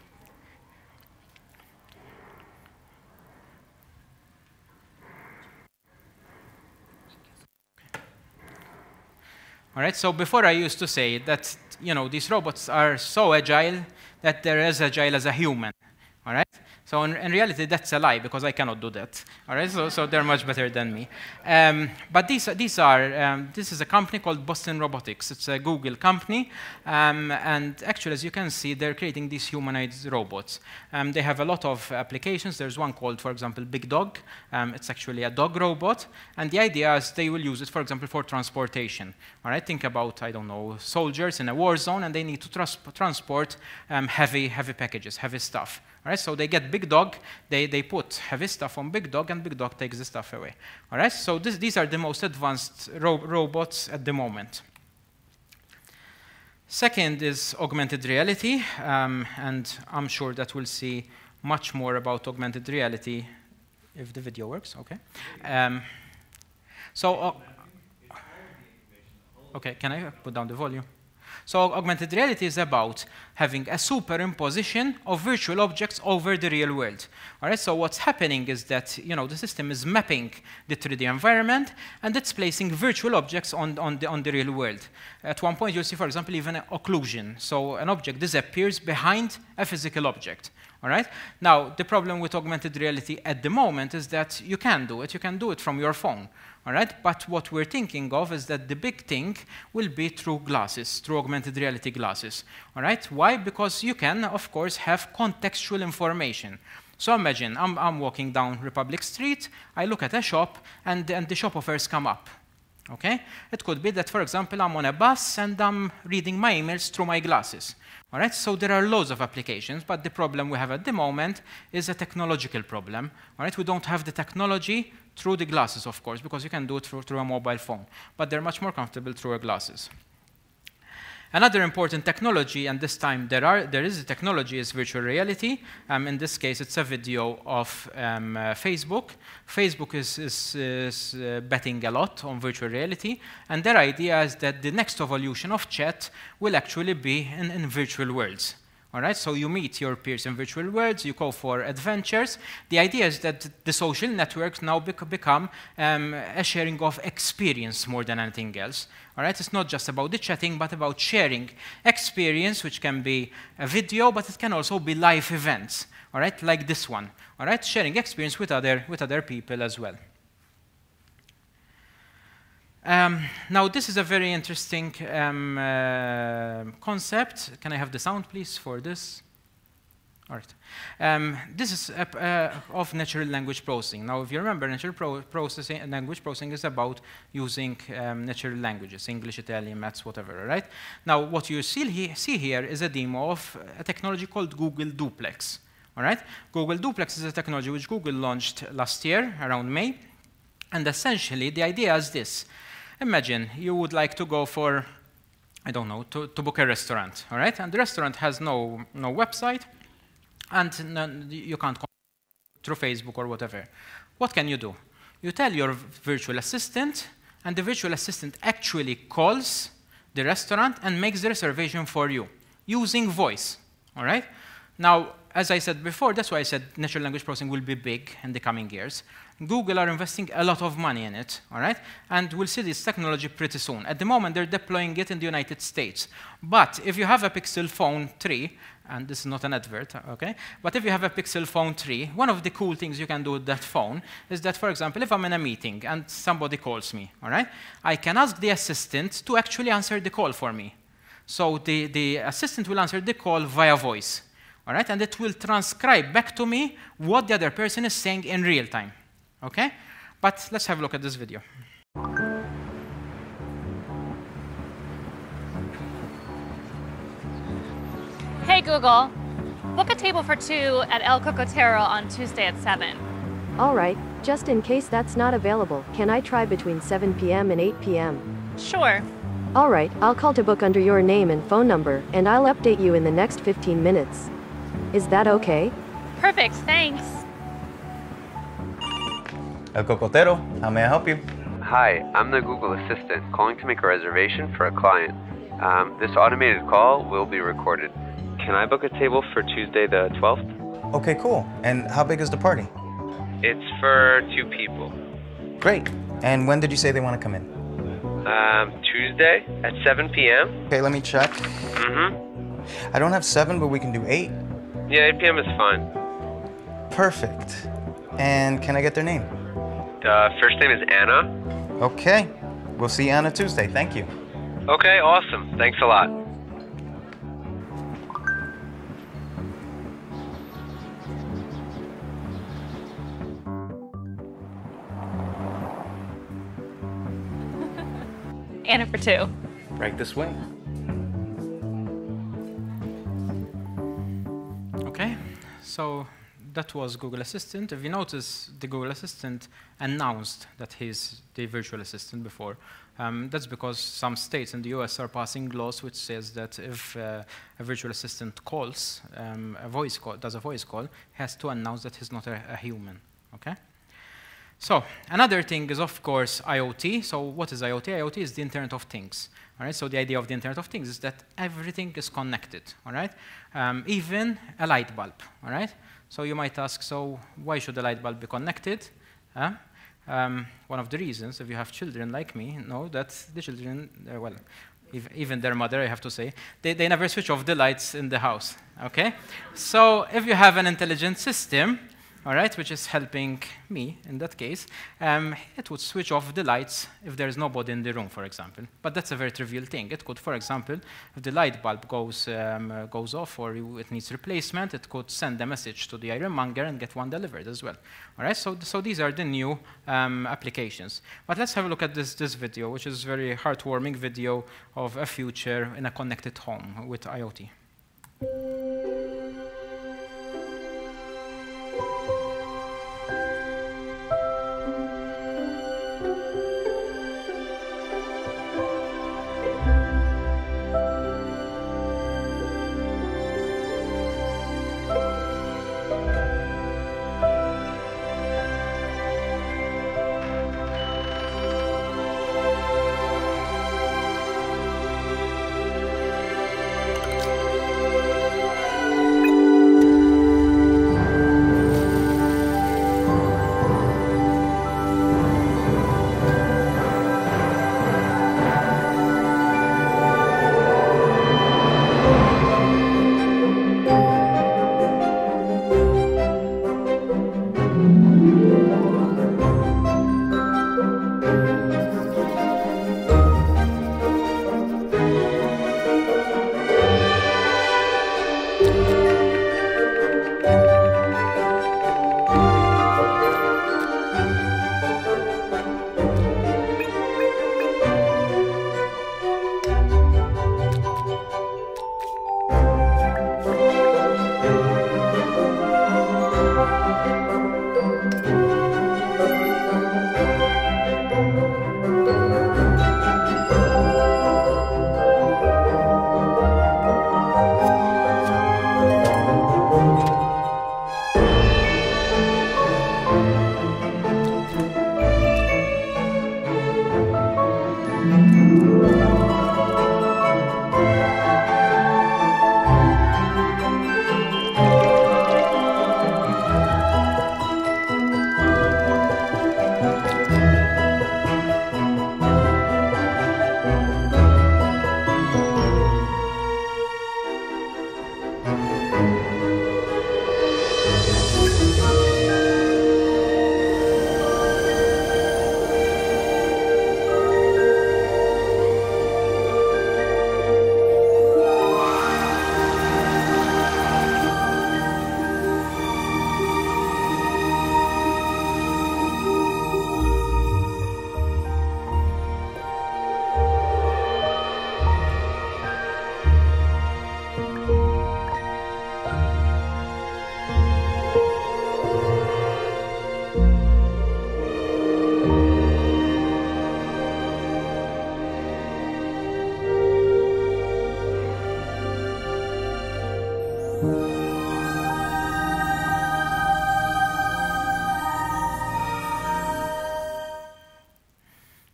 All right, so before I used to say that, you know, these robots are so agile that they're as agile as a human, all right? So in, in reality, that's a lie, because I cannot do that. All right, so, so they're much better than me. Um, but these, these are, um, this is a company called Boston Robotics. It's a Google company. Um, and actually, as you can see, they're creating these humanoid robots. Um, they have a lot of applications. There's one called, for example, Big Dog. Um, it's actually a dog robot. And the idea is they will use it, for example, for transportation. All right, think about, I don't know, soldiers in a war zone, and they need to trans transport um, heavy, heavy packages, heavy stuff. All right, so they get Big Dog, they, they put heavy stuff on Big Dog, and Big Dog takes the stuff away. All right, so this, these are the most advanced ro robots at the moment. Second is augmented reality, um, and I'm sure that we'll see much more about augmented reality if the video works, okay. Um, so, uh, okay, can I put down the volume? So augmented reality is about having a superimposition of virtual objects over the real world. All right, so what's happening is that, you know, the system is mapping the three D environment, and it's placing virtual objects on, on, the, on the real world. At one point, you'll see, for example, even an occlusion. So an object disappears behind a physical object. All right? Now, the problem with augmented reality at the moment is that you can do it. You can do it from your phone. All right? But what we're thinking of is that the big thing will be through glasses, through augmented reality glasses. All right? Why? Because you can, of course, have contextual information. So imagine I'm, I'm walking down Republic Street, I look at a shop, and, and the shop offers come up. Okay? It could be that, for example, I'm on a bus and I'm reading my emails through my glasses. All right? So there are loads of applications, but the problem we have at the moment is a technological problem. All right? We don't have the technology through the glasses, of course, because you can do it through, through a mobile phone. But they're much more comfortable through our glasses. Another important technology, and this time there, are, there is a technology, is virtual reality. Um, in this case, it's a video of um, uh, Facebook. Facebook is, is, is uh, betting a lot on virtual reality, and their idea is that the next evolution of chat will actually be in, in virtual worlds. All right, so you meet your peers in virtual worlds, you go for adventures. The idea is that the social networks now bec become um, a sharing of experience more than anything else. All right, it's not just about the chatting, but about sharing experience, which can be a video, but it can also be live events. All right, like this one. All right, sharing experience with other with other people as well. Um, now, this is a very interesting um, uh, concept. Can I have the sound, please, for this? All right. Um, this is a, uh, of natural language processing. Now, if you remember, natural pro processing, language processing is about using um, natural languages, English, Italian, maths, whatever, all right? Now, what you see, he see here is a demo of a technology called Google Duplex, all right? Google Duplex is a technology which Google launched last year, around May. And essentially, the idea is this. Imagine you would like to go for, I don't know, to, to book a restaurant, all right? And the restaurant has no, no website, and none, you can't go through Facebook or whatever. What can you do? You tell your virtual assistant, and the virtual assistant actually calls the restaurant and makes the reservation for you using voice, all right? Now, as I said before, that's why I said natural language processing will be big in the coming years. Google are investing a lot of money in it, all right? And we'll see this technology pretty soon. At the moment, they're deploying it in the United States. But if you have a Pixel Phone three, and this is not an advert, okay? But if you have a Pixel Phone three, one of the cool things you can do with that phone is that, for example, if I'm in a meeting and somebody calls me, all right? I can ask the assistant to actually answer the call for me. So the, the assistant will answer the call via voice, all right? And it will transcribe back to me what the other person is saying in real time. Okay? But let's have a look at this video. Hey Google, book a table for two at El Cocotero on Tuesday at seven. All right, just in case that's not available, can I try between seven p m and eight p m? Sure. All right, I'll call to book under your name and phone number, and I'll update you in the next fifteen minutes. Is that okay? Perfect, thanks. El Cocotero, how may I help you? Hi, I'm the Google Assistant calling to make a reservation for a client. Um, this automated call will be recorded. Can I book a table for Tuesday the twelfth? Okay, cool. And how big is the party? It's for two people. Great. And when did you say they want to come in? Um, Tuesday at seven p m Okay, let me check. Mm-hmm. I don't have seven, but we can do eight. Yeah, eight p m is fine. Perfect. And can I get their name? Uh, first name is Anna. Okay. We'll see Anna Tuesday. Thank you. Okay, awesome. Thanks a lot. Anna for two. Right this way. Okay, so that was Google Assistant. If you notice, the Google Assistant announced that he's the virtual assistant before. Um, that's because some states in the U S are passing laws which says that if uh, a virtual assistant calls, um, a voice call, does a voice call, he has to announce that he's not a, a human, okay? So another thing is, of course, I O T. So what is I O T? I O T is the Internet of Things. All right. So the idea of the Internet of Things is that everything is connected. All right. Um, even a light bulb. All right. So you might ask, so why should a light bulb be connected? Uh, um, one of the reasons, if you have children like me, know that the children, uh, well, ev even their mother, I have to say, they, they never switch off the lights in the house. Okay. So if you have an intelligent system, all right, which is helping me in that case, um, it would switch off the lights if there's nobody in the room, for example. But that's a very trivial thing. It could, for example, if the light bulb goes, um, uh, goes off or it needs replacement, it could send a message to the ironmonger and get one delivered as well. All right, so, so these are the new um, applications. But let's have a look at this, this video, which is a very heartwarming video of a future in a connected home with I O T.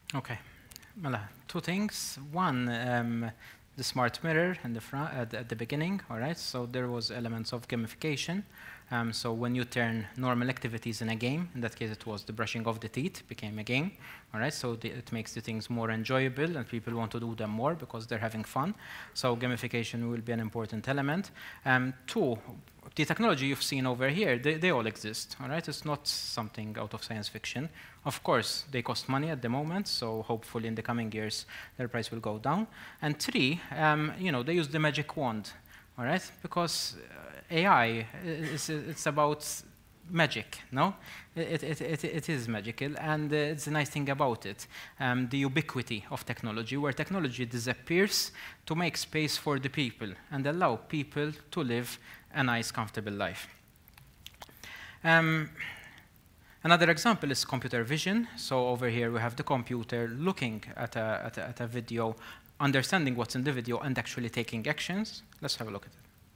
Okay, well, two things. One, um, the smart mirror in the front at, at the beginning. All right, so there was elements of gamification. Um, so when you turn normal activities in a game, in that case it was the brushing of the teeth, became a game. All right, so the, it makes the things more enjoyable and people want to do them more because they're having fun. So gamification will be an important element. Um, two, the technology you've seen over here, they, they all exist. All right, it's not something out of science fiction. Of course, they cost money at the moment, so hopefully in the coming years their price will go down. And three, um, you know, they use the magic wand. All right, because uh, A I is it's about magic, no? It, it, it, it is magical, and uh, it's a nice thing about it, um, the ubiquity of technology, where technology disappears to make space for the people and allow people to live a nice, comfortable life. Um, another example is computer vision. So over here we have the computer looking at a, at a, at a video, understanding what's in the video and actually taking actions. Let's have a look at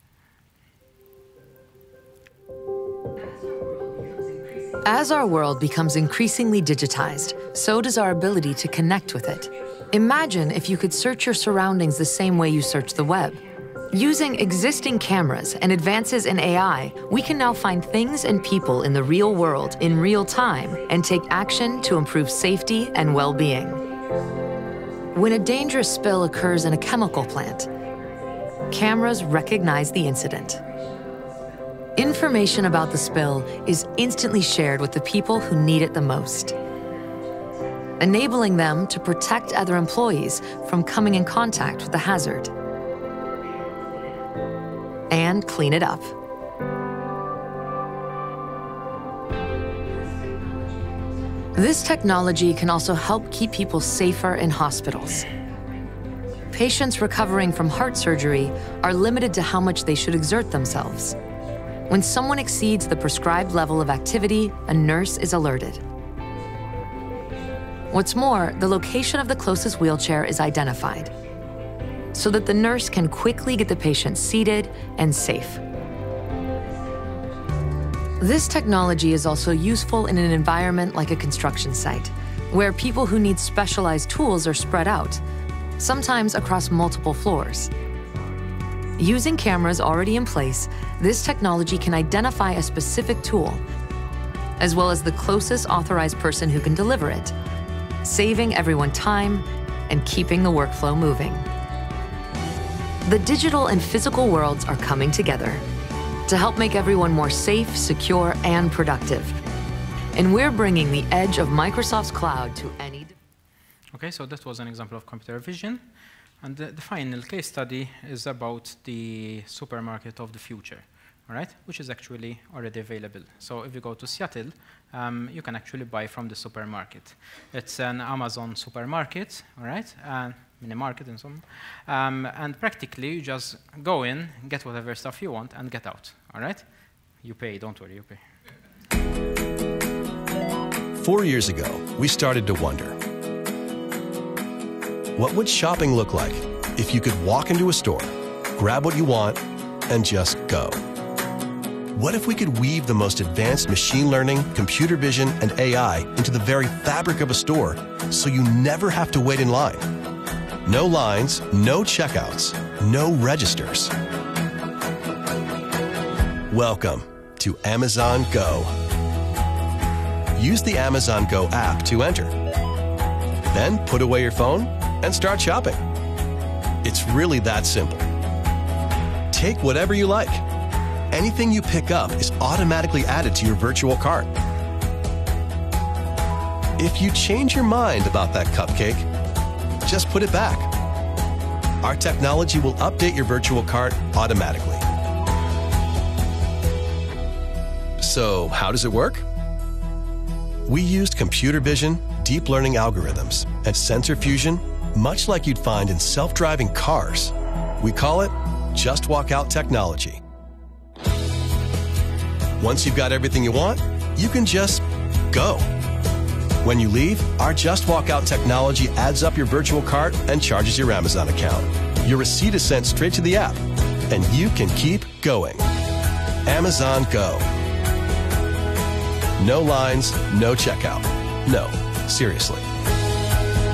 it. As our world becomes increasingly digitized, so does our ability to connect with it. Imagine if you could search your surroundings the same way you search the web. Using existing cameras and advances in A I, we can now find things and people in the real world in real time and take action to improve safety and well-being. When a dangerous spill occurs in a chemical plant, cameras recognize the incident. Information about the spill is instantly shared with the people who need it the most, enabling them to protect other employees from coming in contact with the hazard and clean it up. This technology can also help keep people safer in hospitals. Patients recovering from heart surgery are limited to how much they should exert themselves. When someone exceeds the prescribed level of activity, a nurse is alerted. What's more, the location of the closest wheelchair is identified, so that the nurse can quickly get the patient seated and safe. This technology is also useful in an environment like a construction site, where people who need specialized tools are spread out, sometimes across multiple floors. Using cameras already in place, this technology can identify a specific tool, as well as the closest authorized person who can deliver it, saving everyone time and keeping the workflow moving. The digital and physical worlds are coming together to help make everyone more safe, secure, and productive. And we're bringing the edge of Microsoft's cloud to any... Okay, so that was an example of computer vision. And the, the final case study is about the supermarket of the future, all right, which is actually already available. So if you go to Seattle, um, you can actually buy from the supermarket. It's an Amazon supermarket, all right, and mini market and so on. Um, and practically, you just go in, get whatever stuff you want, and get out, all right? You pay, don't worry, you pay. Four years ago, we started to wonder, what would shopping look like if you could walk into a store, grab what you want, and just go? What if we could weave the most advanced machine learning, computer vision, and A I into the very fabric of a store so you never have to wait in line? No lines, no checkouts, no registers. Welcome to Amazon Go. Use the Amazon Go app to enter. Then put away your phone and start shopping. It's really that simple. Take whatever you like. Anything you pick up is automatically added to your virtual cart. If you change your mind about that cupcake, just put it back. Our technology will update your virtual cart automatically. So, how does it work? We used computer vision, deep learning algorithms, and sensor fusion, much like you'd find in self-driving cars. We call it Just Walk Out technology. Once you've got everything you want, you can just go. When you leave, our Just Walk Out technology adds up your virtual cart and charges your Amazon account. Your receipt is sent straight to the app, and you can keep going. Amazon Go. No lines, no checkout. No, seriously.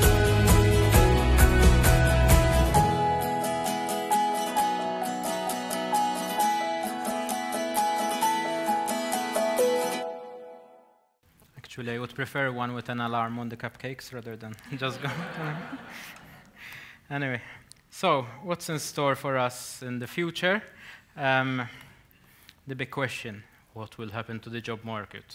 Actually, I would prefer one with an alarm on the cupcakes rather than just go. Anyway, so what's in store for us in the future? Um, the big question, what will happen to the job market?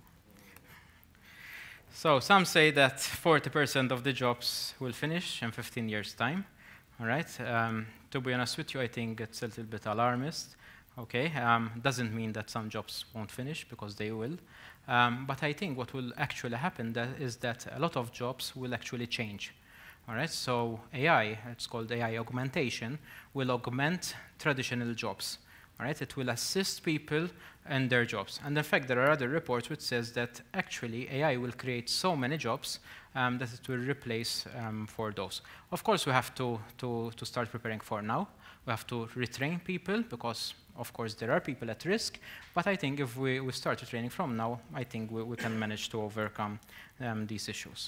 So some say that forty percent of the jobs will finish in fifteen years' time. All right. Um, to be honest with you, I think it's a little bit alarmist. Okay. Um, doesn't mean that some jobs won't finish, because they will. Um, but I think what will actually happen that is that a lot of jobs will actually change. All right. So A I, it's called A I augmentation, will augment traditional jobs. All right. It will assist people in their jobs. And in fact, there are other reports which says that actually A I will create so many jobs um, that it will replace um, for those. Of course, we have to, to, to start preparing for now. We have to retrain people because, of course, there are people at risk. But I think if we, we start retraining from now, I think we, we can manage to overcome um, these issues.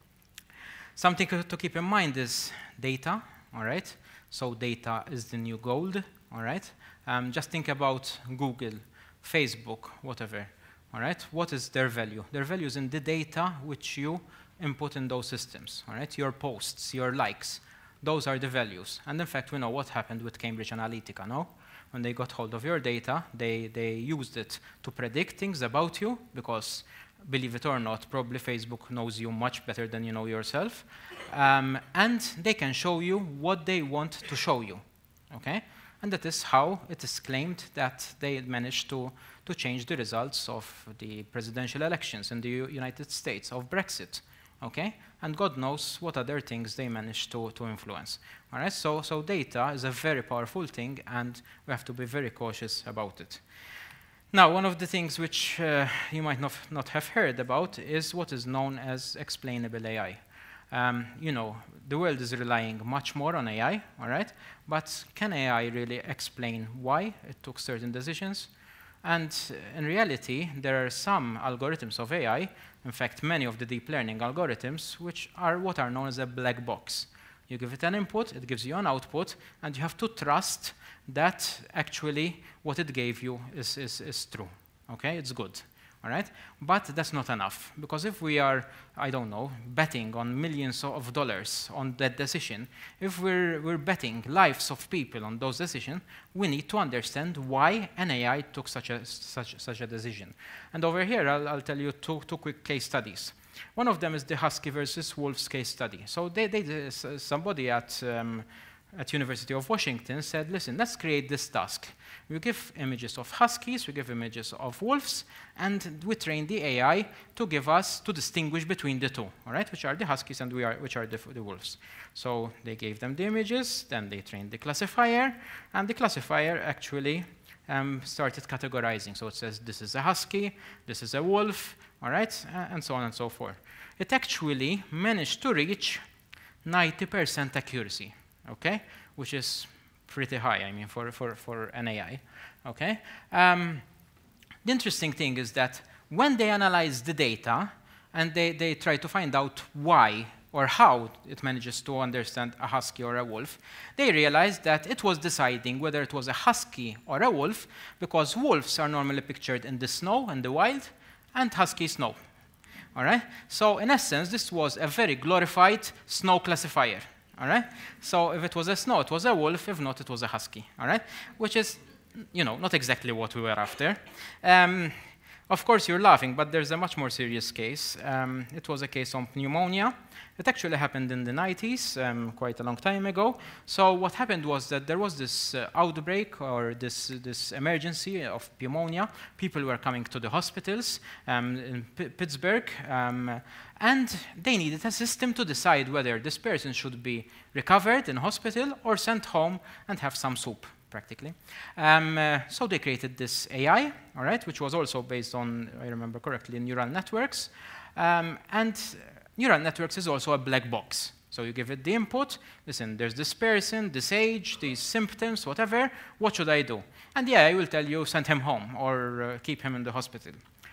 Something to keep in mind is data, all right? So data is the new gold, all right? Um, just think about Google, Facebook, whatever, all right? What is their value? Their value is in the data which you input in those systems, all right? Your posts, your likes, those are the values. And in fact, we know what happened with Cambridge Analytica, no? When they got hold of your data, they, they used it to predict things about you, because believe it or not, probably Facebook knows you much better than you know yourself. Um, and they can show you what they want to show you, okay? And that is how it is claimed that they managed to, to change the results of the presidential elections in the U United States, of Brexit, okay? And God knows what other things they managed to, to influence, all right? So, so data is a very powerful thing, and we have to be very cautious about it. Now, one of the things which uh, you might not, not have heard about is what is known as explainable A I. Um, you know, the world is relying much more on A I, all right? But can A I really explain why it took certain decisions? And in reality, there are some algorithms of A I, in fact, many of the deep learning algorithms, which are what are known as a black box. You give it an input, it gives you an output, and you have to trust that actually what it gave you is, is, is true, okay? It's good, all right? But that's not enough, because if we are, I don't know, betting on millions of dollars on that decision, if we're, we're betting lives of people on those decisions, we need to understand why an A I took such a, such, such a decision. And over here, I'll, I'll tell you two, two quick case studies. One of them is the Husky versus Wolves case study. So they, they, somebody at, um, at University of Washington said, listen, let's create this task. We give images of huskies, we give images of wolves, and we train the A I to give us, to distinguish between the two, all right, which are the huskies and we are, which are the, the wolves. So they gave them the images, then they trained the classifier, and the classifier actually um, started categorizing. So it says, this is a husky, this is a wolf, all right, and so on and so forth. It actually managed to reach ninety percent accuracy, okay, which is pretty high, I mean, for, for, for an A I, okay? Um, the interesting thing is that when they analyze the data and they, they try to find out why or how it manages to understand a husky or a wolf, they realized that it was deciding whether it was a husky or a wolf because wolves are normally pictured in the snow and the wild, and husky snow, all right? So in essence, this was a very glorified snow classifier. All right? So if it was a snow, it was a wolf. If not, it was a husky. All right? Which is, you know, not exactly what we were after. Um, of course, you're laughing, but there's a much more serious case. Um, it was a case on pneumonia. It actually happened in the nineties, um, quite a long time ago. So what happened was that there was this uh, outbreak or this, this emergency of pneumonia. People were coming to the hospitals um, in P Pittsburgh, um, and they needed a system to decide whether this person should be recovered in hospital or sent home and have some soup, practically. Um, uh, so they created this A I, all right, which was also based on, I remember correctly, neural networks. Um, and neural networks is also a black box. So you give it the input, listen, there's this person, this age, these symptoms, whatever, what should I do? And yeah, I will tell you, send him home or uh, keep him in the hospital.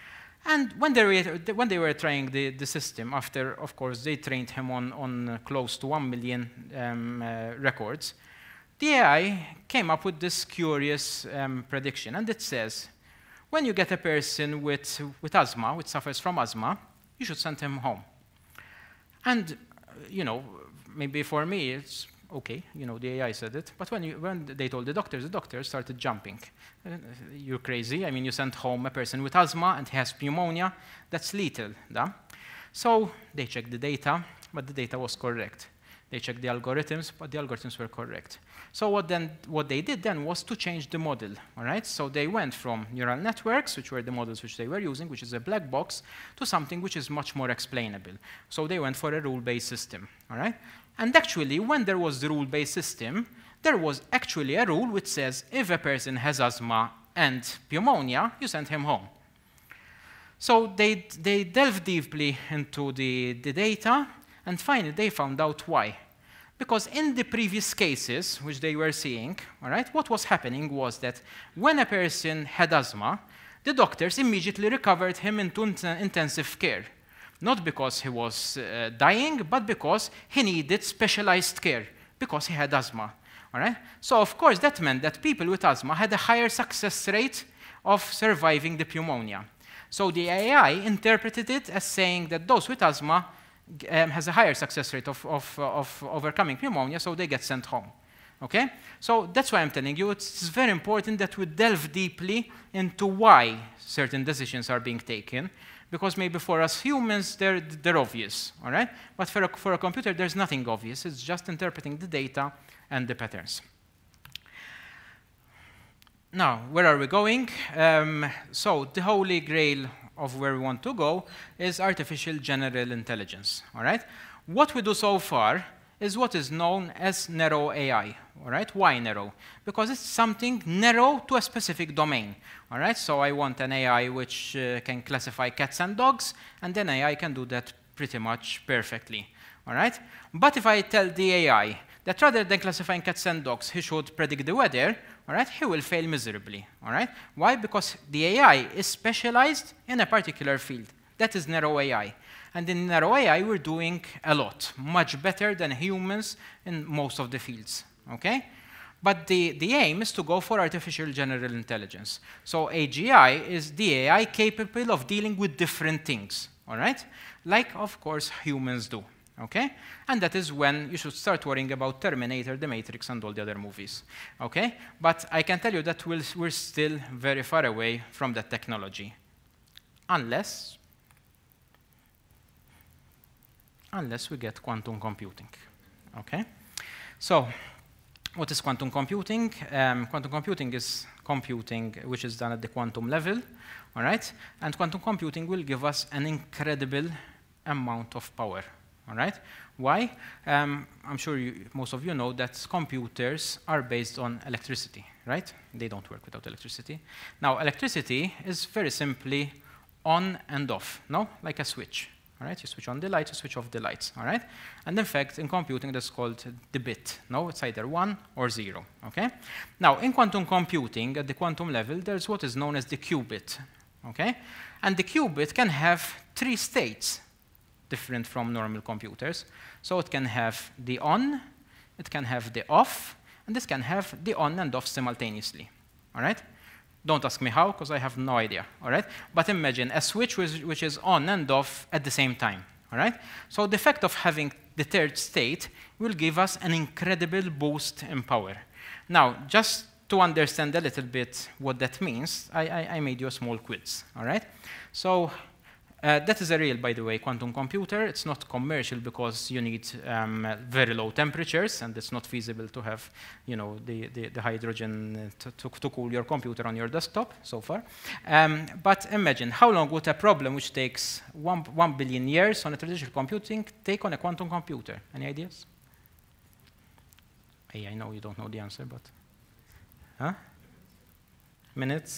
And when they were, when they were trying the, the system, after, of course, they trained him on, on uh, close to one million um, uh, records, the A I came up with this curious um, prediction, and it says, when you get a person with, with asthma, which suffers from asthma, you should send him home. And, you know, maybe for me, it's okay, you know, the A I said it, but when, you, when they told the doctors, the doctors started jumping. Uh, you're crazy. I mean, you sent home a person with asthma and he has pneumonia. That's lethal. Da? So they checked the data, but the data was correct. They checked the algorithms, but the algorithms were correct. So what, then, what they did then was to change the model. All right? So they went from neural networks, which were the models which they were using, which is a black box, to something which is much more explainable. So they went for a rule-based system. All right? And actually, when there was the rule-based system, there was actually a rule which says if a person has asthma and pneumonia, you send him home. So they, they delved deeply into the, the data, and finally they found out why. Because in the previous cases, which they were seeing, all right, what was happening was that when a person had asthma, the doctors immediately recovered him into intensive care. Not because he was uh, dying, but because he needed specialized care, because he had asthma. All right? So, of course, that meant that people with asthma had a higher success rate of surviving the pneumonia. So the A I interpreted it as saying that those with asthma um, has a higher success rate of, of, of overcoming pneumonia, so they get sent home. Okay? So that's why I'm telling you it's very important that we delve deeply into why certain decisions are being taken, because maybe for us humans, they're, they're obvious, all right? But for a, for a computer, there's nothing obvious. It's just interpreting the data and the patterns. Now, where are we going? Um, so the holy grail of where we want to go is artificial general intelligence, all right? What we do so far is what is known as narrow A I, all right? Why narrow? Because it's something narrow to a specific domain, all right? So I want an A I which uh, can classify cats and dogs, and then A I can do that pretty much perfectly, all right? But if I tell the A I that rather than classifying cats and dogs, he should predict the weather, all right, he will fail miserably, all right? Why? Because the A I is specialized in a particular field. That is narrow A I. And in narrow A I, we're doing a lot, much better than humans in most of the fields, okay? But the, the aim is to go for artificial general intelligence. So A G I is the A I capable of dealing with different things, all right? Like, of course, humans do, okay? And that is when you should start worrying about Terminator, The Matrix, and all the other movies, okay? But I can tell you that we'll, we're still very far away from that technology, unless unless we get quantum computing, okay? So, what is quantum computing? Um, quantum computing is computing which is done at the quantum level, all right? And quantum computing will give us an incredible amount of power, all right? Why? Um, I'm sure you, most of you know that computers are based on electricity, right? They don't work without electricity. Now, electricity is very simply on and off, no? Like a switch. All right, you switch on the lights, you switch off the lights, all right? And in fact, in computing, that's called the bit. No, it's either one or zero, okay? Now, in quantum computing, at the quantum level, there's what is known as the qubit, okay? And the qubit can have three states, different from normal computers. So it can have the on, it can have the off, and this can have the on and off simultaneously, all right? Don't ask me how, because I have no idea, all right? But imagine a switch which, which is on and off at the same time, all right? So the fact of having the third state will give us an incredible boost in power. Now, just to understand a little bit what that means, I, I, I made you a small quiz, all right? So uh, that is a real, by the way, quantum computer. It's not commercial because you need um, very low temperatures, and it's not feasible to have, you know, the, the, the hydrogen to, to, to cool your computer on your desktop so far. Um, but imagine, how long would a problem which takes one, one billion years on a traditional computing take on a quantum computer? Any ideas? Hey, I know you don't know the answer, but... Huh? Minutes?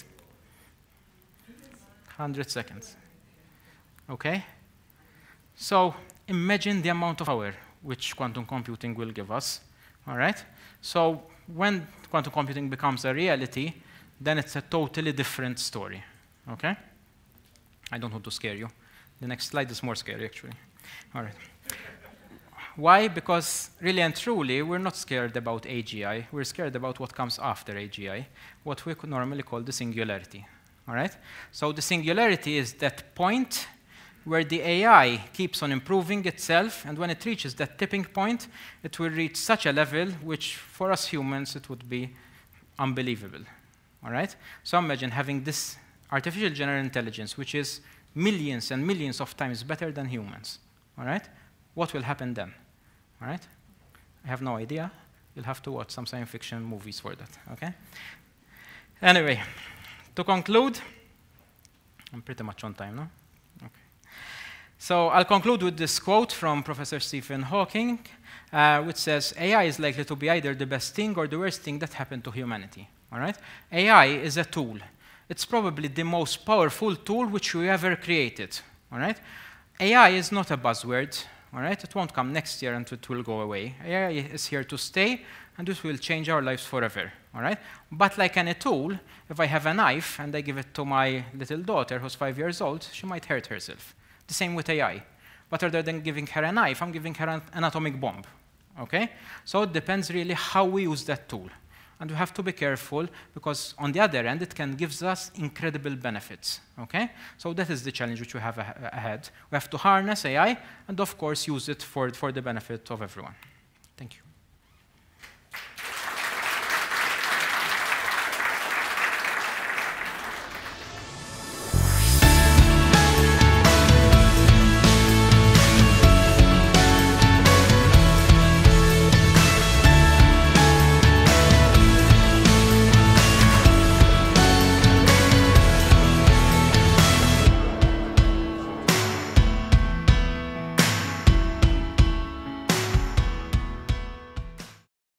one hundred seconds. Okay? So imagine the amount of power which quantum computing will give us, all right? So when quantum computing becomes a reality, then it's a totally different story, okay? I don't want to scare you. The next slide is more scary, actually. All right. Why? Because really and truly, we're not scared about A G I. We're scared about what comes after A G I, what we could normally call the singularity, all right? So the singularity is that point where the A I keeps on improving itself, and when it reaches that tipping point, it will reach such a level which, for us humans, it would be unbelievable, all right? So imagine having this artificial general intelligence, which is millions and millions of times better than humans, all right? What will happen then, all right? I have no idea. You'll have to watch some science fiction movies for that, okay? Anyway, to conclude, I'm pretty much on time, no? Okay. So I'll conclude with this quote from Professor Stephen Hawking, uh, which says, A I is likely to be either the best thing or the worst thing that happened to humanity, all right? A I is a tool. It's probably the most powerful tool which we ever created, all right? A I is not a buzzword, all right? It won't come next year and it will go away. A I is here to stay, and it will change our lives forever, all right? But like any tool, if I have a knife and I give it to my little daughter who's five years old, she might hurt herself. The same with A I. But rather than giving her a knife, I'm giving her an, an atomic bomb, okay? So it depends really how we use that tool. And we have to be careful, because on the other end, it can give us incredible benefits, okay? So that is the challenge which we have ahead. We have to harness A I, and of course, use it for, for the benefit of everyone. Thank you.